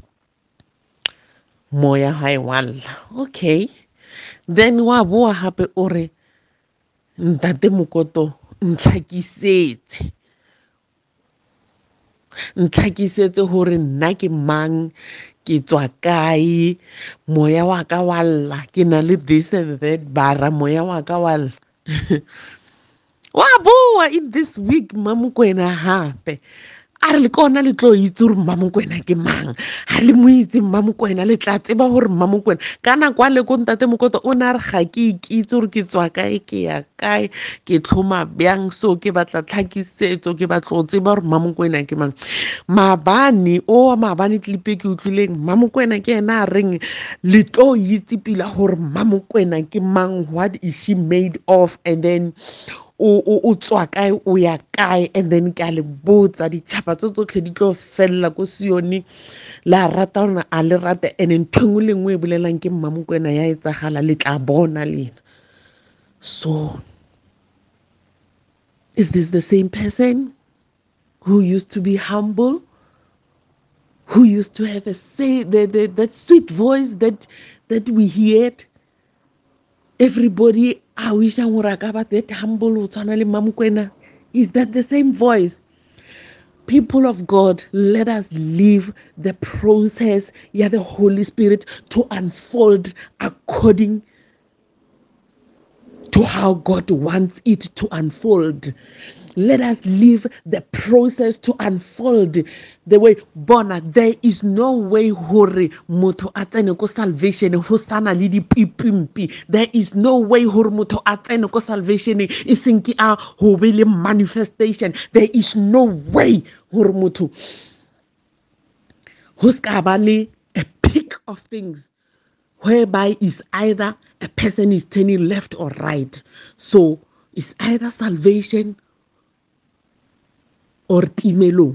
moya hae walla okay then wa boa hape o re Ntate Mokoto ntlhakisetse gore nna ke mang ke tswa kae, moya wa ka wa lla, ke na le this and that, bara moya wa ka wa lla. Wa boa in this week Mmamokwena hape. A re le kona le tlo itse gore Mmamokwena ke mang. Ha le mo itse Mmamokwena le tla tseba gore Mmamokwena ka nako a le ko Ntate Mokota o na re ga ke ikitse gore ke tswa kae, ke ya kae, ke tlhoma bjang, so ke batla tlhakisetso, ke batla go tseba gore Mmamokwena ke mang. Maabane clip e ke utlwileng Mmamokwena ke ena a reng le tlo itse pila gore Mmamokwena ke mang, what is she made of, and then o tswa kae o ya kae, and then ke a le botsa ditšhaba tso tsotlhe di tlo fella ko Sione, la rata ona a le rate, and ntho engwe le engwe e bolelang ke Mmamokwena ya etsagala le tla bona lena. So is this the same person who used to be humble, who used to have that sweet voice that we heard? Everybody a wishang gore a ka ba that humble o tshwana le Mmamokwena. Is that the same voice? People of God, let us leave the process, the Holy Spirit to unfold according to how God wants it to unfold. Let us leave the process to unfold the way. Bona, there is no way hore motho a tsene ko salvation ho sana le dipipimpi. There is no way hore motho a tsene ko salvation e senki a ho be le manifestation. There is no way hore motho ho ska ba le a peak of things whereby is either a person is turning left or right. So it's either salvation or timelo.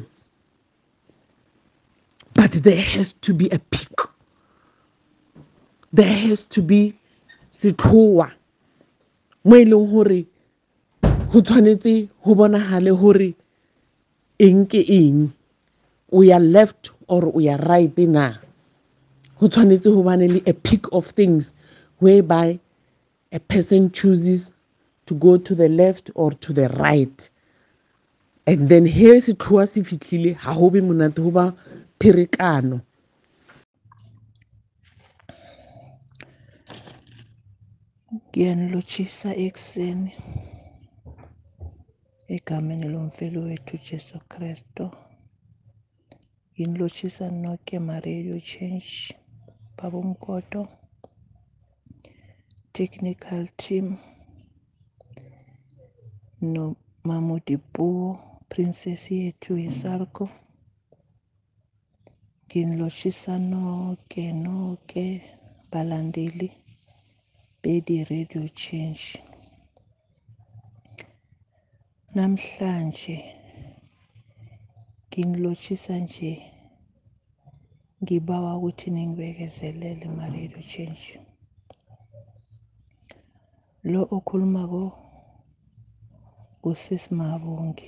But there has to be a peak. There has to be setloa mo e leng hore ho tshwanetse ho bonagale hore eng ke eng, o ya left or o ya right na. Ho tshwanetse ho bane le a peak of things whereby a person chooses to go to the left or to the right. And then here se tloa se fitlhile ha ho be monate, ho ba pherekano. Ngiyanilotshisa ekuseni egameni lomfelo wethu Jesu Kristu. Nginilotshisa nonke ma-Radio Change, Baba Mkoto, technical team, no Mamudipuo, princess yethu yeSarko. Nginilotshisa nonke balandeli be-Radio Change. Namhlanje nginilotshisa nje, ngibawa ukuthi ningibekezelele ma-Radio Change. Lo okhulumako uSisi Mabongi.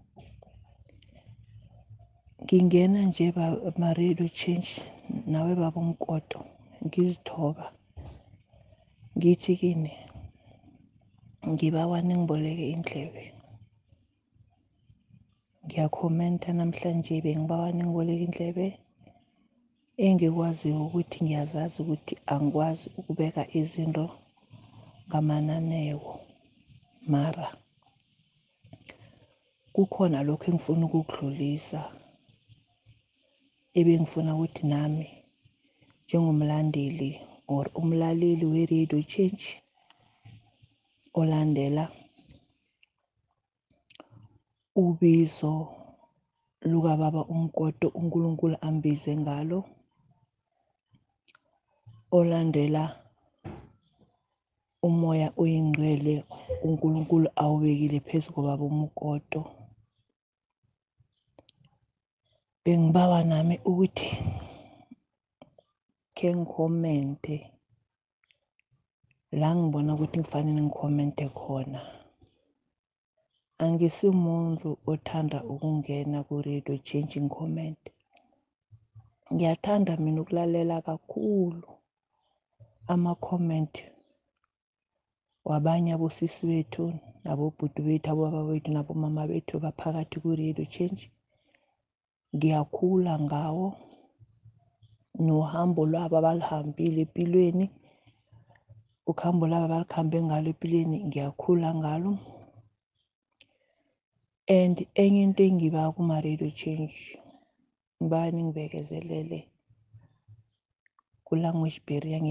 Ngingena nje ma-Radio Change nawe Baba Mkoto, ngizithoba ngithi kini ngibawa ningiboleke indlebe. Ngiyakhomenta namhlanje, bengibawa ningiboleke indlebe. Engikwaziyo ukuthi ngiyazazi ukuthi angikwazi ukubeka izinto ngamananeko, mara kukhona lokho engifuna ukukudlulisa, ebengifuna ukuthi nami njengomlandeli or umlaleli we-Radio Change olandela ubizo lukaBaba uMkoto uNkulunkulu ambize ngalo, olandela umoya oyingcwele uNkulunkulu awubekile phezu koBaba uMkoto. Bengibawa nami ukuthi ke ngikhomente la ngibona ukuthi ngifanele ngikhomente khona. Angisimuntu othanda ukungena ku-Radio Change ngikhomente. Ngiyathanda mina ukulalela kakhulu ama-comment wabanye abosisi bethu nabobhuti bethu, abobaba bethu nabomama bethu baphakathi ku-Radio Change. Ngiyakhula ngawo, nohambo lwabo abalihambile empilweni, ukhambo labo abalikhambe ngalo empilweni ngiyakhula ngalo. And enye into engiba kuma-radio change, ngiba ningibekezelele ku-language barrier.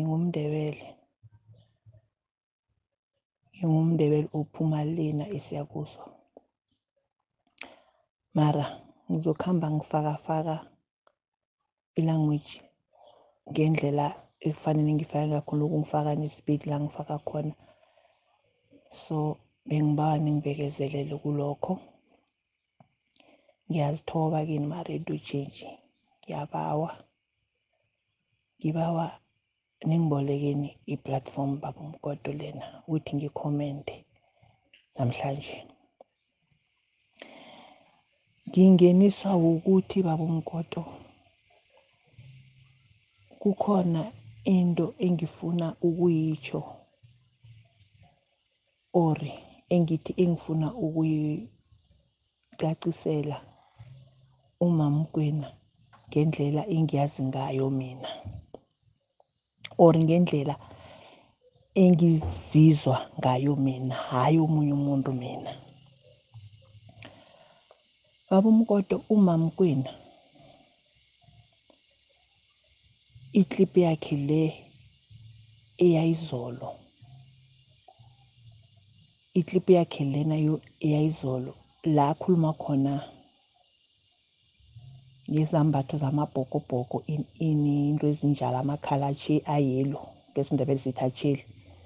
Ngingumndebele ophuma lena eSiyabuswa, mara ngizokhamba ngifaka i-language ngendlela ekufanele ngifake ngakhona, ukungifaka nesipidi la ngifaka khona. So bengibawa ningibekezelele kulokho. Ngiyazithoba kini ma-radio change, ngibawa ningibolekeni i-platform Baba Umkodo lena ukuthi ngikhomente namhlanje. Ngingeniswa ukuthi Baba Umkodo kukhona into engifuna ukuyitsho engithi engifuna ukuyicacisela uMama Mkwena ngendlela engiyazi ngayo mina, ngendlela engizizwa ngayo mina, hayi omunye umuntu mina. Baba Umkodo, uMama Mkwena i-clip yakhe le eyayizolo, i-clip yakhe lena eyayizolo la akhuluma khona ngezambatho zamabhokobhoko, into ezinjalo, amakhala ayelo, ngesiNdebele sithi atjheli.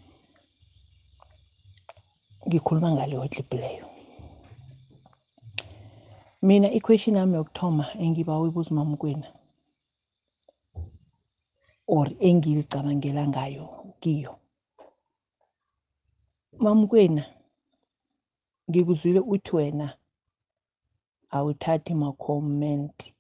Ngikhuluma ngaleyo clip leyo. Mina i-question yami yokuthoma engiba uyibuza uMama Mkwena engizicabangela ngayo kiyo, Mama Mkwena, ngikuzwile uthi wena awuthathi ma-comment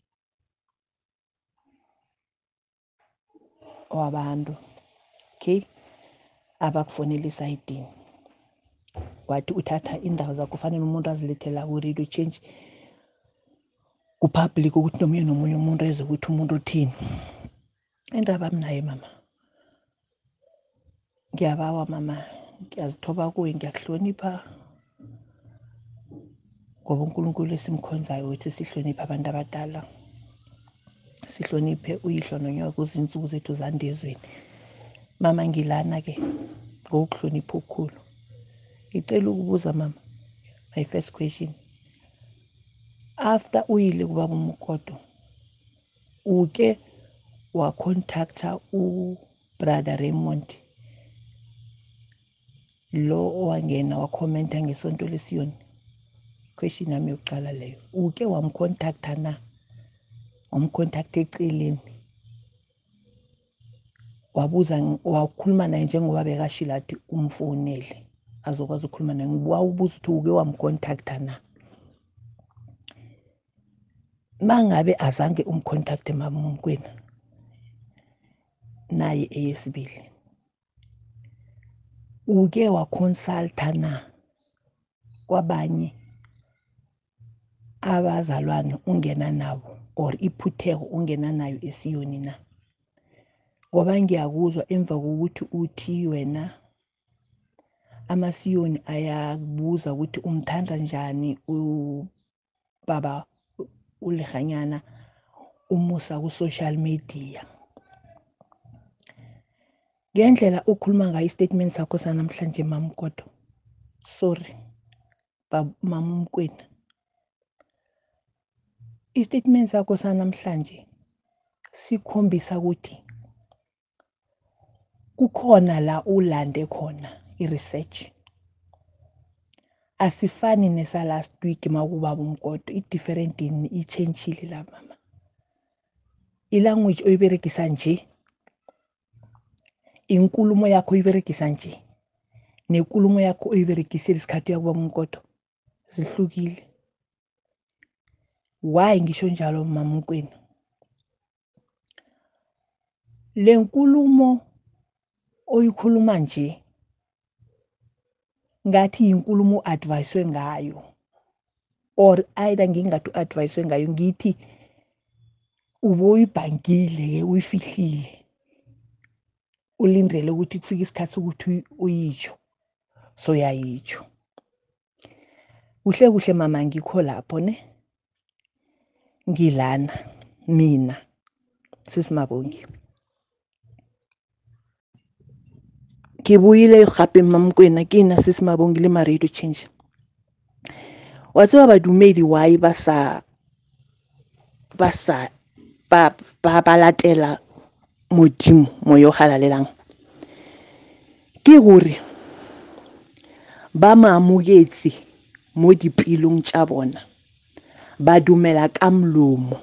wabantu, okay, abakufonela esayidini. Wathi uthatha iindaba zakho, kufanele umuntu azilethela ku-radio change ku-public ukuthi nomunye umuntu ezwe ukuthi umuntu uthini. Indaba naye mama, ngiyabawa mama, ngiyazithoba kuwe, ngiyakuhlonipha ngoba uNkulunkulu esimkhonzayo ukuthi sihloniphe abantu abadala, sihloniphe uyihlo nonyoko kuzinsuku zethu zande ezweni. Mama, ngilana-ke ngokuhlonipha okukhulu. Ngicela ukubuza mama, my first question, after uyile kuBaba Umkodo, uke wacontacta uBrother Raymond lo owangena wakhomenta ngeSonto leSiyoni? Question yami yokuqala leyo. Uke wamcontacta na? Wamcontacta eceleni, wakhuluma naye njengoba bekashilo athi umfonele azokwazi ukukhuluma naye? Ngiwubuza ukuthi uke wamcontacta na? Mangabe azange umcontacte Mama Mkwena, naye eyesibili, uke waconsulta na kwabanye abazalwane ungena nabo iphutheko ungena nayo eSiyoni na? Ngoba ngiyakuzwa emva kokuthi uthi wena amaSiyoni ayakubuza ukuthi umthanda njani ubaba uLeganyana, umusa ku-social media. Ngendlela ukhuluma ngayo i-statement sakho sanamhlanje Mama Mkodo, sorry Mama Mkwena, i-statement sakho sanamhlanje sikhombisa ukuthi kukhona la ulande khona i-research. Asifani nesa last week makuBaba Umkodo, i-different i-changile la mama. I-language oyiberegisa nje, inkulumo yakho oyiberegisa nje, nenkulumo yakho oyiberegisela isikhathi yakuBaba Umkodo zihlukile. Why ngisho njalo Mama Mkwena? Le nkulumo oyikhuluma nje ngathi inkulumo advicewe ngayo, either ngingathi advicewe ngayo, ngithi ube uyibhankile-ke uyifihlile ulindele ukuthi kufike isikhathi sokuthi uyitsho so yayitsho. Kuhle kuhle mama ngikho lapho ne ngilana mina sisimabongi ngibuyile gape mamkwena kina sisimabongi le ma radio change. Wa tseba badumedi why ba latela Modimo moyo halalelang ke gore ba maamogetse mo dipelong tša bona ba dumela ka mlomo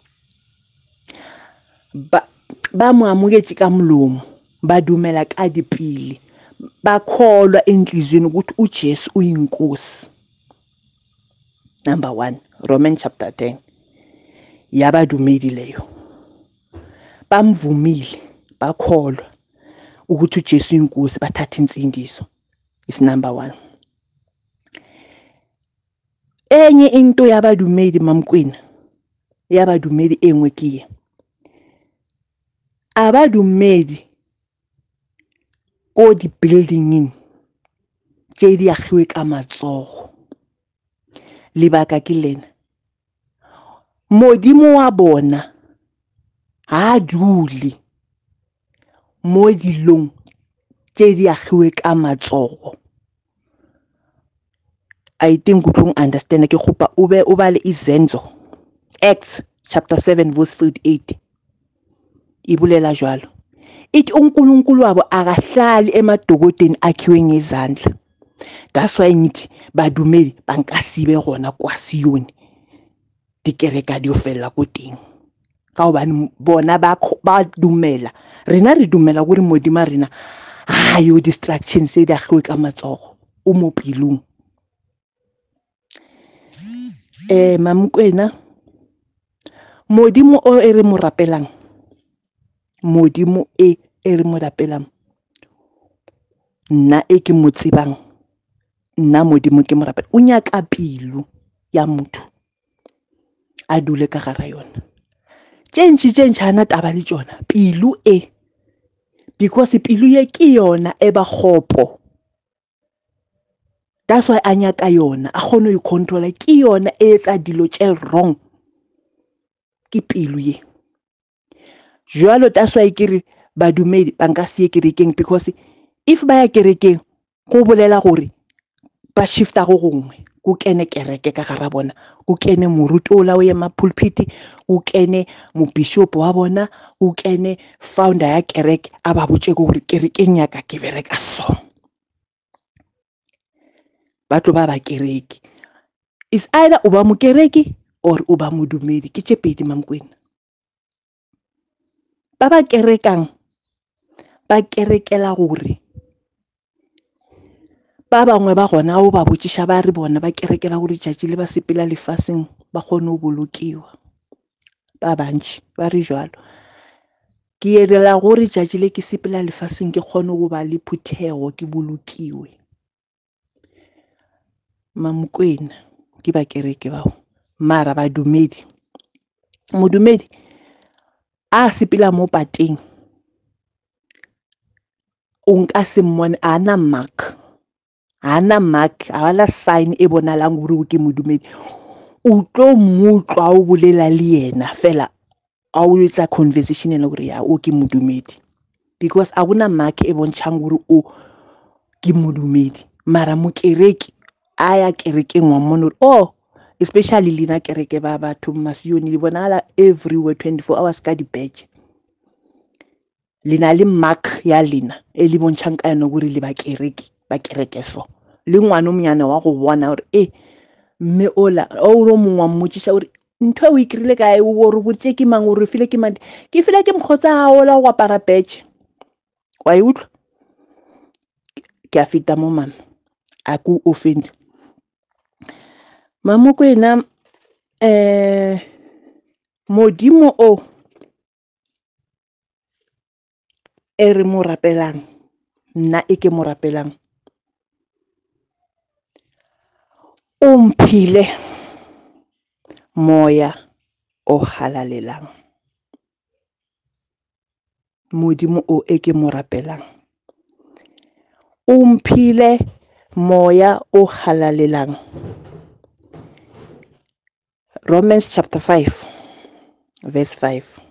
ba moamogetse ka mlomo ba dumela ka dipili ba kholwa enhlizweni ukuthi uJesu uyinkosi. Number 1 Romans chapter 10 yabadumedi leyo bamvumile bakholwa ukuthi uJesu inkosi bathatha insindiso is number 1. Enye into yabadumedi mamkwena yabadumedi engwe kiye abadumedi ko di buildinging tše di agilwe ka matsogo lebaka ke lena Modimo wa bona ha dule mo dilong tše di agilwe ka matsogo. I think you don't understand ke gopa o ba le izenzo Acts chapter 7 verse 48 ibulela jwalo ithi uNkulunkulu wabo akahlali emadokodeni akhiwe ngezandla. That's why ngithi badumeli bankasibe gona kwa Siyoni dikereka di ofela ko teng ka hobane bona ba dumela rena re dumela gore Modimo rena ayo distraction se di agilwe ka matsogo o mo pelong. Mamkwena Modimo o ere mo rapelang Modimo ere mo rapelang nna ke mo tsebang nna Modimo ke mo rapela o nyaka pelo ya motho a dule ka gara yona change hana taba le tsona pelo because pelo ye ke yona e ba gopo. That's why a nyaka yona a kgone go controla ke yona e etsa dilo tše wrong ke pelo ye. Jwalo that's why ke re badumedi ba nka se kerekeng because if ba ya kerekeng go bolela gore ba shifta go gongwe go kene kereke ka gara bona go kene moruti o la o ema pulpit go kene mo bishop wa bona go kene founder ya kereke a ba botse go gore kerekeng ya ka ke bereka so batlo ba kereke is either o ba mo kereke or o ba modumedi ke tshepedi mamkwena ba kerekang ba kerekela gore ba bangwe ba gona o ba botsisha ba re bona ba kerekela gore tšatši le ba sepela lefaseng ba kgone go bolokiwa ba bantši ba re jwalo ke erela gore tšatši le ke sepela lefaseng ke kgone go ba le phuthego ke bolokiwe. Mamkwena ke ba kereke bao mara ba dumedi modumedi a sepela mo pateng o nka se mmone ana mark a la sign e bonalang gore ke modumedi o tlo mutlwa o bolela le yena fela a o etsa conversation ena gore ya o ke modumedi because a gona mark e bontshang gore o ke modumedi mara mo kereke aya kerekeng wa mona especially lina kereke ba batho Masiyoni le bonala everywhere 24 hours ka di badge lina le mark ya lina e le bontshang ka yona gore le ba kereke so le ngwana monyana wa go bona gore mme ola o ro mongwa mmotsisa gore ntho o ikrile kae o re botse ke mang o re file ke mang ke file ke mkhotsa ha ola go apara badge wa e utlwa ke a fita mo mama a ku offend Mamokwena Modimo o ere mo rapelang nna ke mo rapelang o mphile moya o halalelang modimo o e ke mo rapelang. O mphile moya o halalelang. Romans chapter 5 verse 5.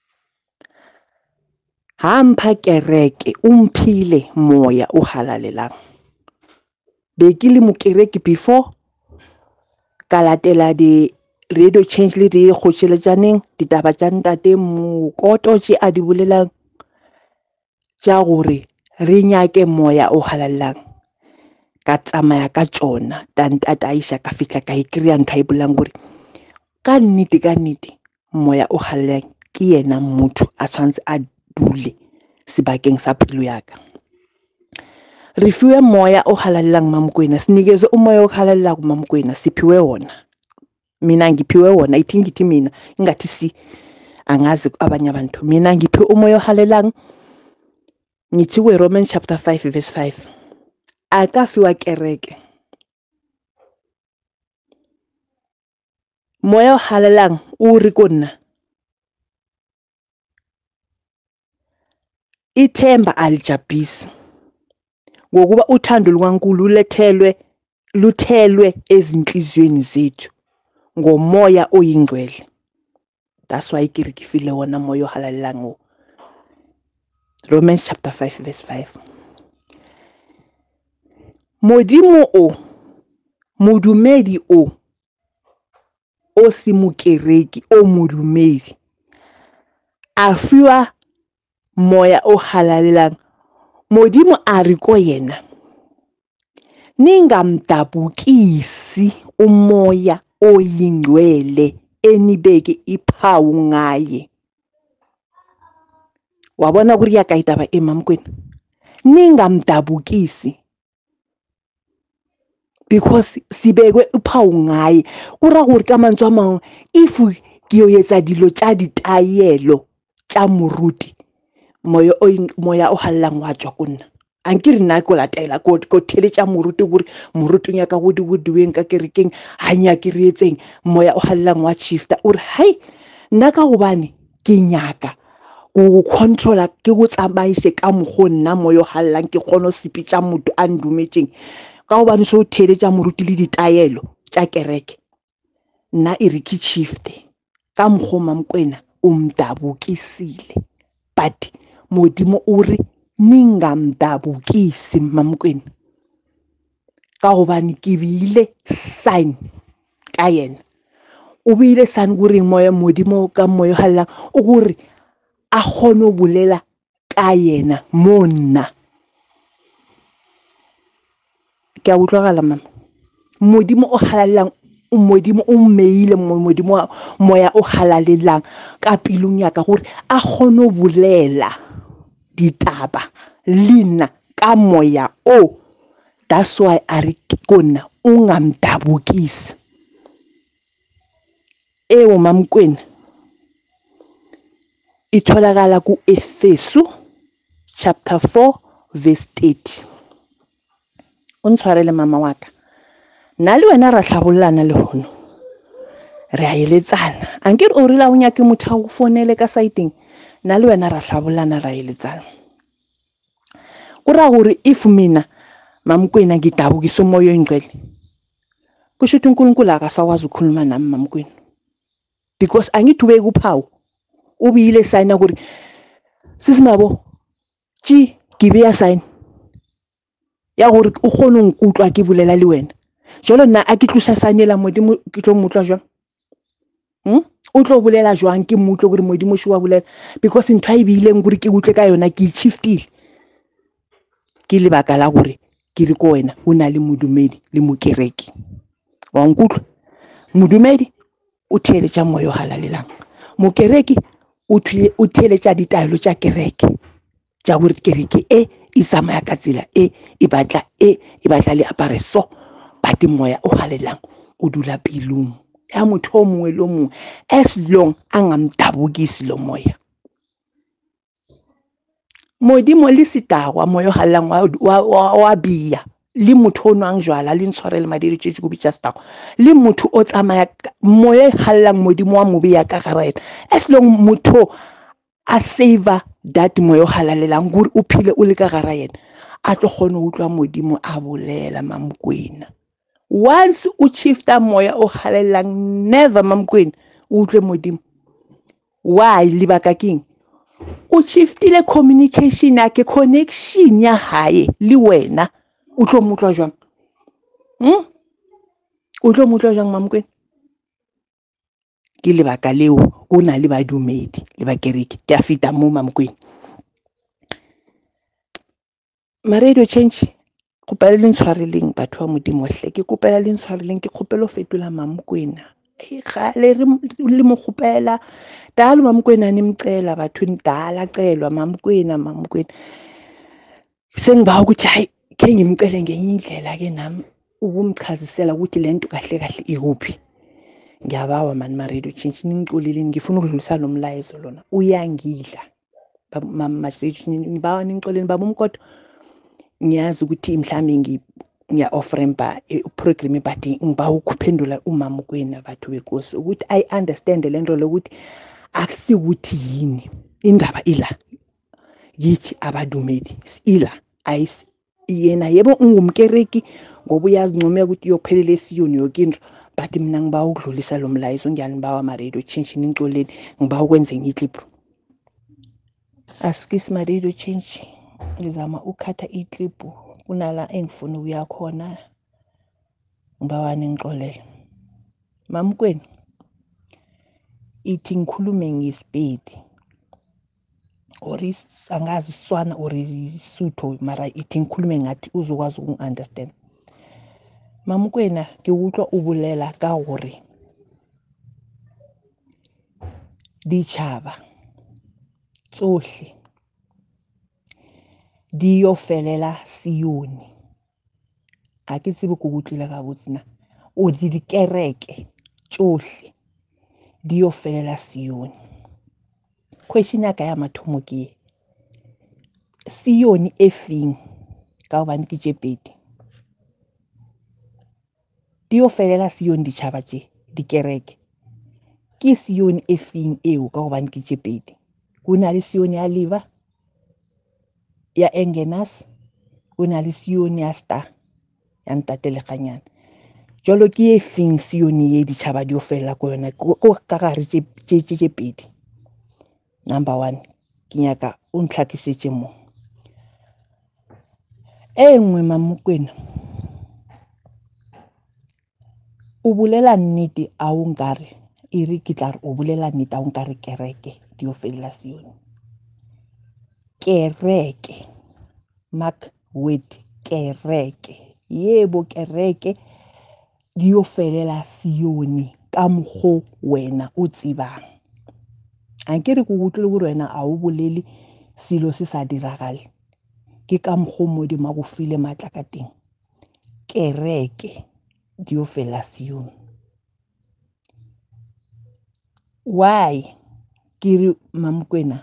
Ha mpha kereke o mphile moya o halalelang. Be ke le mokereke before ka latela di radio change le di kgotšheletšaneng ditaba tša ntate Mokoto tše a di bolelang tša gore re nyake moya o halalelang. Ka tsamaya ka tšona ta ntataisha ka fihla ka ikry-a ntho a e bolelang gore ka nnete moya o halalelang ke yena motho a tshwanetse a dule sebakeng sa pelo yaka. Re fiwe moya o halalelang Mamokwena, sinikezwe umoya o halalelang Mamokwena, siphiwe wona. Mina ngiphiwe wona, ithi ngithi mina ingathi si angazi abanye abantu. Mina ngiphiwe umoya o halalelang. Ngithiwe Romans chapter 5 verse 5. Akafiwa kereke. Moya o halalelang o re konna. Ithemba alijabhisi. Ngokuba uthando lukaNkulu luthelwe ezinhliziyweni zethu ngomoya oyingcwele. That's why ke re ke file wona moya o halalelang. Romans chapter 5 verse 5. Modimo o, modumedi o si mokereki o modumedi, a fiwa moya o halalelang. Modimo a re ko yena, ningamdabukisi umoya oyingcwele enibeke iphawu ngaye. Wabona kuri ya kaitaba Mamokwena, ningamdabukisi because sibekwe iphawu ngaye. Ura gore ka mantswe a mangwe if ke yo etsa dilo tša ditayelo tša moruti, moya o halalelang wa tswa ko nna. Ankere nna ko latela ko theletša moruti gore moruti o nyaka go diweng ka kerekeng ha nyake re etseng, moya o halalelang wa shifta ore hai nna ka gobane ke nyaka go controla ke go tsamaise ka mokgo nna moya o halalelang ke kgone sepitša motho a ndumetšeng ka gobane so theletša moruti le ditayelo tša kereke. Nna e re ke shifte ka mokgo Mamokwena o mdabukisile, but modimo o re ningamdabukisi Mamokwena ka gobane ke bile sign ka yena. O bile sign gore moya modimo ka moya o halalelang o gore a kgone bolela ka yena mo nna. Ke a utlwagala mama. Modimo o halalelang, modimo o mmeile modimo moya o halalelang ka pelong ya ka gore a kgone bolela ditaba lena ka moya o. That's why a re kona ungamdabukisi. Ewo Mamokwena itholakala ku Efesu chapter 4 verse 30. Untshwarele mama waka. Na le wena ra hlabolana le hono. Re a eletsana. Ankere o rila o nyake motho a go fonele ka saiteng. Na le wena ra hlabolana ra eletsana. O ra gore if mina Mamokwena ngidabukisa umoya oyingcwele, kusho ukuthi uNkulunkulu akasawazi ukukhuluma nami Mamokwena. Because angithi ubeke uphawu ubiyile sign gore sisimabo tshi gibeya sign ya gore o kgone go nkutlwa ke bolela le wena. Jalo nna a ke tlosa sanela modimo ke tlo motlwa jwang? O tlo bolela jwang ke motlo gore modimo sho wa bolela because ntho a ibile ngore ke utlwe ka yona ke shiftile. Ke lebaka la gore ke re ko wena o na le modumedi le mokereki. Wa nkutlwa? Modumedi o theletša moya o halalelang. Mokereki o theletša ditayelo tša kereke tša gore kereke e tsamaya ka tsela e batla le apare so, but moya o halalelang o dula pelong ya motho o mongwe le mongwe as long a ngamdabukisi lo moya. Modimo le sitagwa moya o halalelang wa biya le motho o nwang jwala le ntshwarele madiri tšetše go bitša setago le motho o tsamaya moya halalelang modimo wa mobe ya ka gara yena as long motho a savor that moya o halalelang gore o phile o le ka gara yena a tlo kgone go utlwa modimo a bolela Mamokwena. Once o shifta moya o halalelang, never Mamokwena o utlwe modimo. Why? Lebaka keng? O shiftile communication yake, connection ya hae le wena o tlo motlwa jwang? O tlo motlwa jwang Mamokwena? Ke lebaka leo o na le badumedi le bakereki. Ke a feta mo Mamokwena. Radio Change, kopela le ntshwareleng batho ba modimo hle. Ke kopela le ntshwareleng, ke kgopela o fetola Mamokwena. Gale le mo kgopela dala Mamokwena nimcela batho ndala celwa Mamokwena. Sengibawa ukuthi hayi ke ngimcele ngenye indlela ke nami ukumchazisela ukuthi lento kahle kahle ikuphi. Ngiyabawa Radio Change ningiculile, ngifuna ukudlulisa lo mlayezo lona uyangidla. Ngibawa ningixoleni baba uMkodo. Ngiyazi ukuthi mhlambe ngiya offeremba program but ngiba ukuphendula uMamokwena bathu bekosi ukuthi I understand lento lokuthi akusikuthi yini indaba ila yithi abadumedi ila ayisi yena yebo ungumkereki ngoba uyazincomeka ukuthi uyophelela esiyoni yokinto but mina ngiba ukudlulisa lo mlayezo. Ngiyanibawa Radio Change ningixoleni, ngiba ukwenza enye iclip. Asikisi Radio Change ngizama ukhatha iclip kunala engifuna ukuya khona. Ngibawa ningixolele. Mamokwena ithi ngikhulume ngeSpedi or angazi Swana or iSuthu mara ithi ngikhulume ngathi uzokwazi ukungiunderstand. Mamokwena ke utlwa o bolela ka gore ditšhaba tsohle di yo felela Sioni. A ke tsebe go utlwile ga botsina o di kereke tsohle di yo felela Sioni. Question ya ka ya mathomo ke Sioni e feng ka hobane ke tše pedi di yo felela Sioni ditšhaba tše di kereke. Ke Sioni e feng eo ka hobane ke tše pedi? Go na le Sioni ya Liva ya Engenas, go na le Sioni ya Star ya Ntate Lekganyana. Jalo ke e feng Sioni ye ditšhaba di yo felela ko yona ko ka gare tše pedi? Number 1 ke nyaka o ntlhakišetše mo. Engwe Mamokwena o bolela nnete a o nkare ere ke tla re o bolela nnete a o nkare kereke di yo felela Sioni. Kereke, mark word, kereke, yebo kereke di yo felela Sioni ka mokgo wena o tsebang. Ankere go utlwile gore wena a o bolele silo se sa diragale ke ka mokgo Modimo a go file matla ka teng. Kereke di yo felela Sioni. Why? Ke re Mamokwena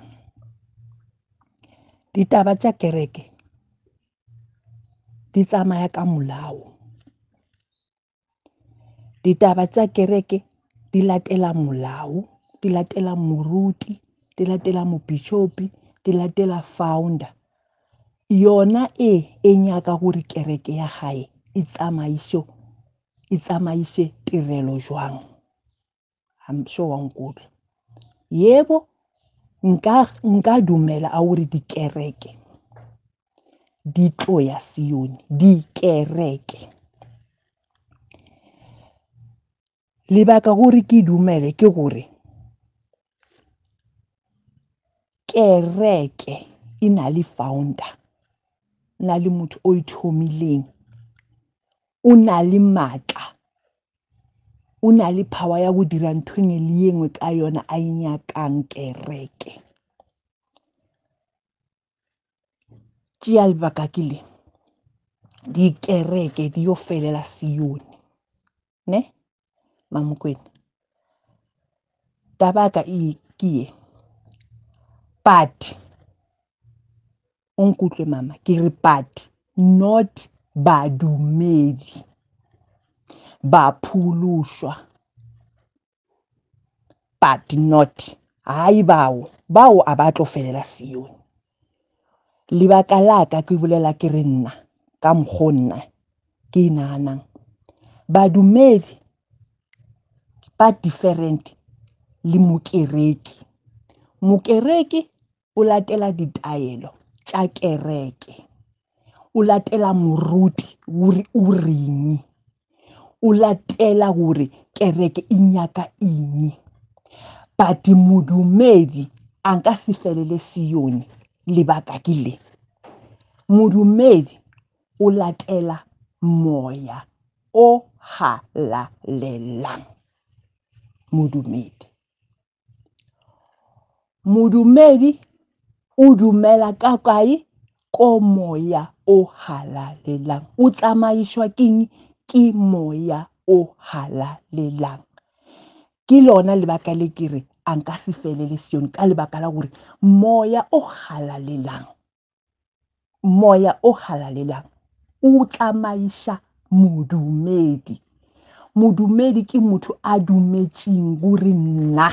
ditaba tša kereke di tsamaya ka molao. Ditaba tša kereke di latela molao, di latela moruti, di latela mobishopi, di latela founder. Yona e nyaka gore kereke ya hae e tsamaishe tirelo jwang. I'm sure wa nkutla. Yebo nka dumela a gore dikereke di tlo ya Sioni, dikereke. Lebaka gore ke dumele ke gore kereke e na le founder, na le motho o ithomileng, o na le matla, o na le power ya go dira ntho engwe le engwe ka yona a inyakang kereke. Tšea lebaka ke le dikereke di yo felela Sioni, ne Mamokwena tabaka ke ye but o nkutlwe mama ke re but not badumedi ba phulushwa, but not hayi bao a ba tlo felela siyong. Lebaka la ka ke bolela ke re nna ka mokgwa nna ke inahanang badumedi ba different le mokereki. Mokereki o latela ditaelo tša kereke, o latela moruti hore o reng, o latela hore kereke e nyaka eng. But modumedi a nka se felele siyone lebaka ke le. Modumedi o latela moya o halalelang. Modumedi o dumela ka kae ko moya o halalelang. O tsamaishwa ke moya o halalelang. Ke lona lebaka le kere a nka se felele siyone ka lebaka la gore moya o halalelang o tsamaisha modumedi. Modumedi ke motho a dumetšeng gore nna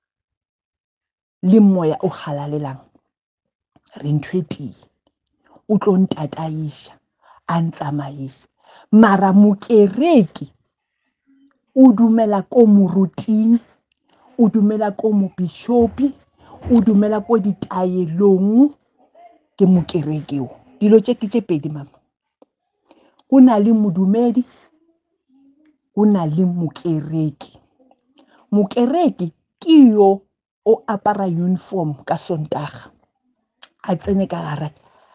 le moya o halalelang re ntho e tee, o tlo ntataiša a ntsamaisha. Mara mokereki o dumela ko moruting, o dumela ko mobishopi, o dumela ko ditaelong. Ke mokereki o. Dilo tše ke tše pedi mama. Go na le modumedi, go na le mokereki. Mokereki ke yo o apara uniform ka Sontaga, a tsene ka gare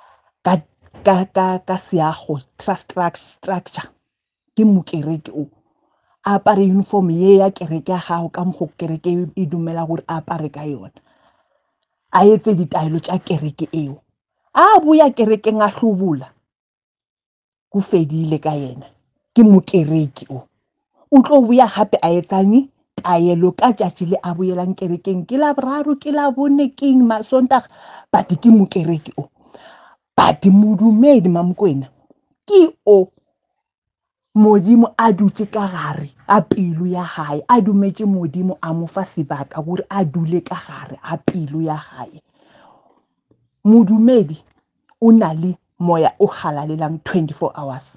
ka seago structure. Ke mokereki o. A apare uniform ye ya kereke ya gago ka mokgwa kereke e dumela gore a apare ka yona. A etse ditaelo tša kereke eo. A boya kerekeng a hlobola, go fedile ka yena. Ke mokereki o. O tlo boya gape a etsang taelo ka tšatši le a boelang kerekeng. Ke Laboraro, ke Labone, ke Sontaga, but ke mokereki o. But modumedi Mamokwena ke o Modimo a dutse ka gare a pelo ya hae, a dumetše Modimo a mo fa sebaka gore a dule ka gare a pelo ya hae. Modumedi o na le moya o halalelang 24 hours.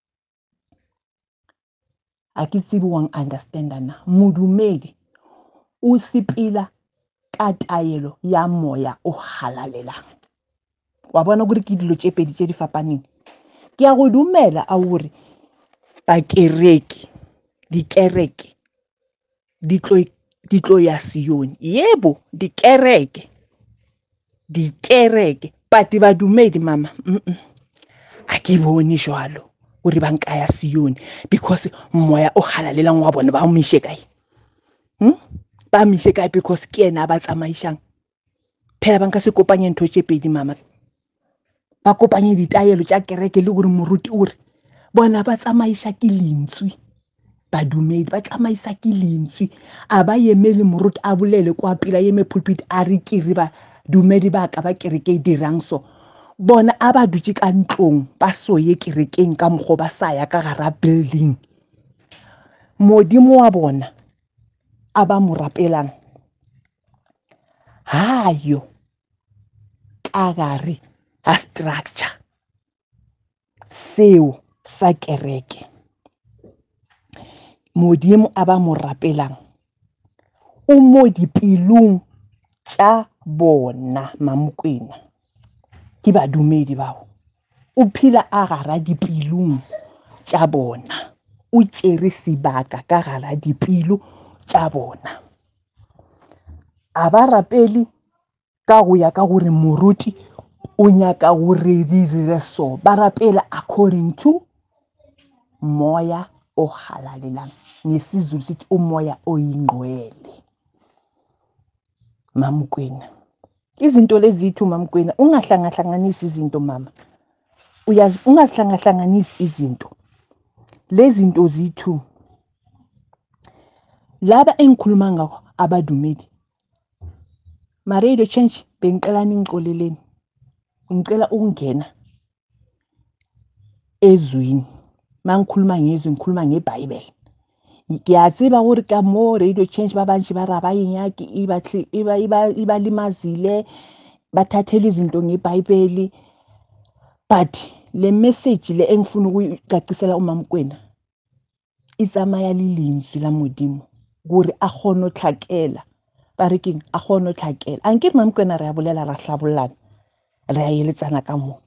A ke tsebe wang understanda na. Modumedi o sepela ka taelo ya moya o halalelang. Wa bona gore ke dilo tše pedi tše di fapaneng. Ke a go dumela a gore bakereki, dikereke di tlo ya siyone. Yebo, dikereke, but badumedi mama, a ke bone jwalo gore ba nka ya siyone because moya o halalelang wa bona ba omishe kae. Ba omishe kae because ke ena ba tsamaishang. Phela ba nka se kopanye ntho tše pedi mama. Ba kopanye ditaelo tša kereke le gore moruti o re bona ba tsamaisha ke lentswe. Badumedi ba tsamaisa ke lentswe. A ba emele moruti a bolele kwa pila eme pulpit a re kere ba dumedi ba ka ba kereke dirang so. Bona a ba dutse ka ntlong ba soye kerekeng ka mokgwa ba sa ya ka gara building. Modimo wa bona a ba mo rapelang hayo ka gare a structure seo sa kereke. Modimo a ba mo rapelang o mo dipelong tša bona Mamokwena. Ke badumedi bao. O phela a gara dipelong tša bona. O tšere sebaka ka gara dipelo tša bona. A ba rapele ka go ya ka gore moruti o nyaka gore di dire so. Ba rapela according to moya o halalelang. NgeSizulu sithi umoya oyingcwele. Mamokwena. Izinto lezi two Mamokwena ungahlangahlanganisi izinto mama. Ungazihlangahlanganisi izinto. Lezi zinto zithu laba engikhuluma ngakho abadumedi. Ma-radio change bengicela ningixoleleni. Ngicela ukungena ezwini. Mangikhuluma ngezwi ngikhuluma ngeBhayibheli. ke a tseba gore ka mo Radio Change ba bantši ba ra ba enyake iba limazile bathathela izinto ngeBhayibheli, but le message le engifuna ukuyicacisela uMamkwena itsamaya lilinzwi la modimo gore a kgone go tlhakela ba re keng a kgone go tlhakela anke Mamkwena re a bolela ra hlabolana re a eletsana ka mo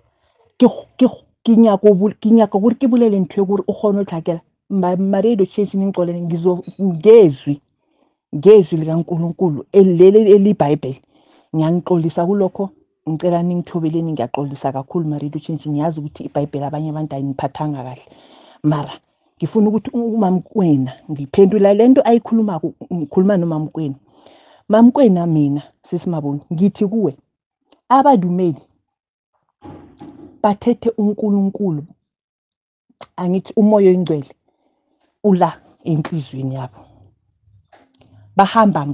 ke nyaka gore ke bolele ntho gore o kgone go tlhakela ma Radio Change ningixolele ngezwi likaNkulunkulu leli eliBhayibheli ngiyangixolisa kulokho ngicela ningithobeleni ngiyaxolisa kakhulu ma Radio Change ngiyazi ukuthi iBhayibheli abanye abantu ayiniphathanga kahle mara ngifuna ukuthi uMamkwena ngiphendula lento ayikhuluma ngikhuluma noMamkwena. Mamkwena mina sisimaboni ngithi kuwe abadumeli bathethe uNkulunkulu angithi umoya oyingcwele ula enhlizweni yabo bahamba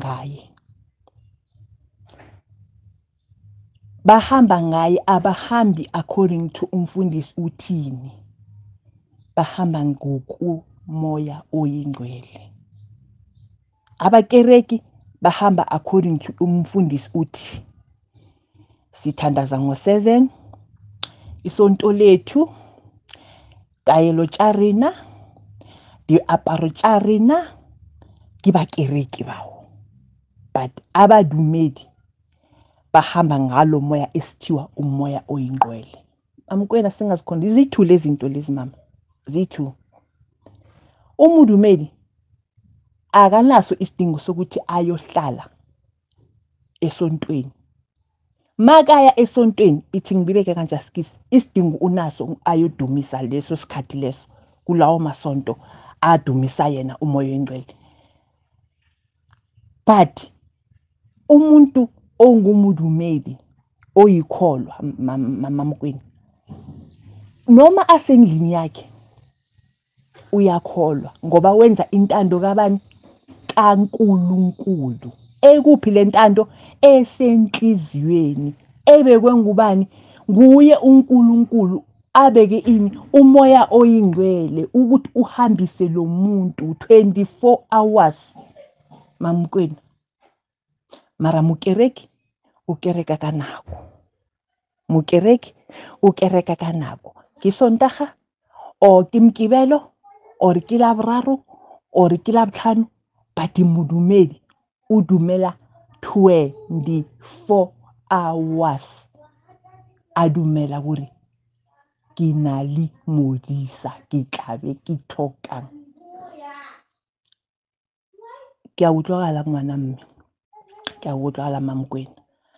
ngaye abahambi according to umfundisi uthini bahamba ngokumoya oyingcwele abakereki bahamba according to umfundisi uthi sithandaza ngo7 isonto lethu kayelo tjarina di aparo tjarina ke bakereki bawo but abadumedi bahamba ngalo moya esithiwa umoya oyingcwele. Mamkwena singazikhonda izithu lezi zinto lezi mama zithu umudumedi akanaso isidingo sokuthi ayohlala esontweni makaya esontweni ithi ngibibeke kanje sikisi isidingo unaso ayodumisa leso sikhathi leso kulawo masonto adumisa yena umoya oyingcwele but umuntu ongumudumedi oyikholwa Mamkwena noma asendlini yakhe uyakholwa ngoba wenza intando kabani kaNkulunkulu ekuphi lentando esenhliziyweni ebekwe ngubani nguye uNkulunkulu abeke ini umoya oyingcwele ukuthi uhambise lo muntu 24 hours Mamkwena mara mukereki ukereka kanako mukereki ukereka kanako ke sontaga o ke mkibelo o re ke laboraro o re ke labotlhano but modumedi o dumela 24 hours a dumela gore ke na le modisa ke tlabe ke tlhokang ke a utlwagala ngwana mme ke a utlwagala Mamkwena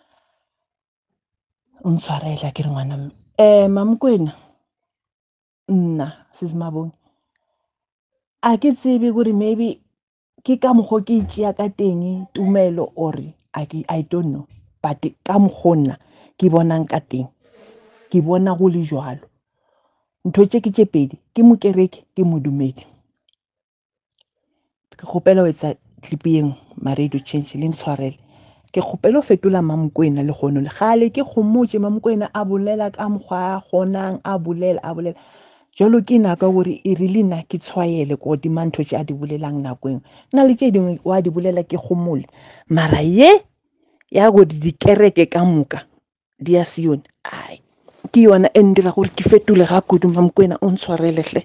untshwarela ke re ngwana mme Mamkwena nna sisimabonga a ke tsebe gore maybe ke ka moggo ke itšea ka teng tumelo or I don't know but ka mogonna ke bonang ka teng ke bona go le jwalo ntho tše ke tše pedi ke mokereki ke modumedi ke kgopela ho etsa clip eng ma Radio Change le ntshwarele ke kgopela ho fetola Mamkwena le kgono le gale ke kgomotse Mamkwena a bolela ka mokgwa gonang a bolela jalo ke naka gore e rile nna ke tshwaele go di mantho tše a di bolelang nakweng nna le tše dingwe wa di bolela ke gomole mara ye ya go di kereke ka moka di a Sione ai ke yona endira gore ke fetole ga kudu Mamkwena o ntshwarelehle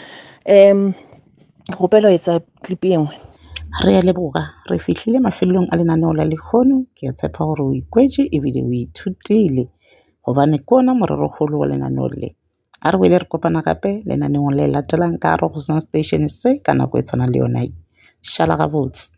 gopela etsa clip engwe re a leboga re fihlile mafelong a lenaneo la lekgono ke a tshepa gore o ikwetse ebile o ithutile gobane ke ona morerogolo wa lenaneo le a re boele re kopana gape lenaneong le latelang ka gare go Sun Station se ka nako e tshwana le yona šala gabotse.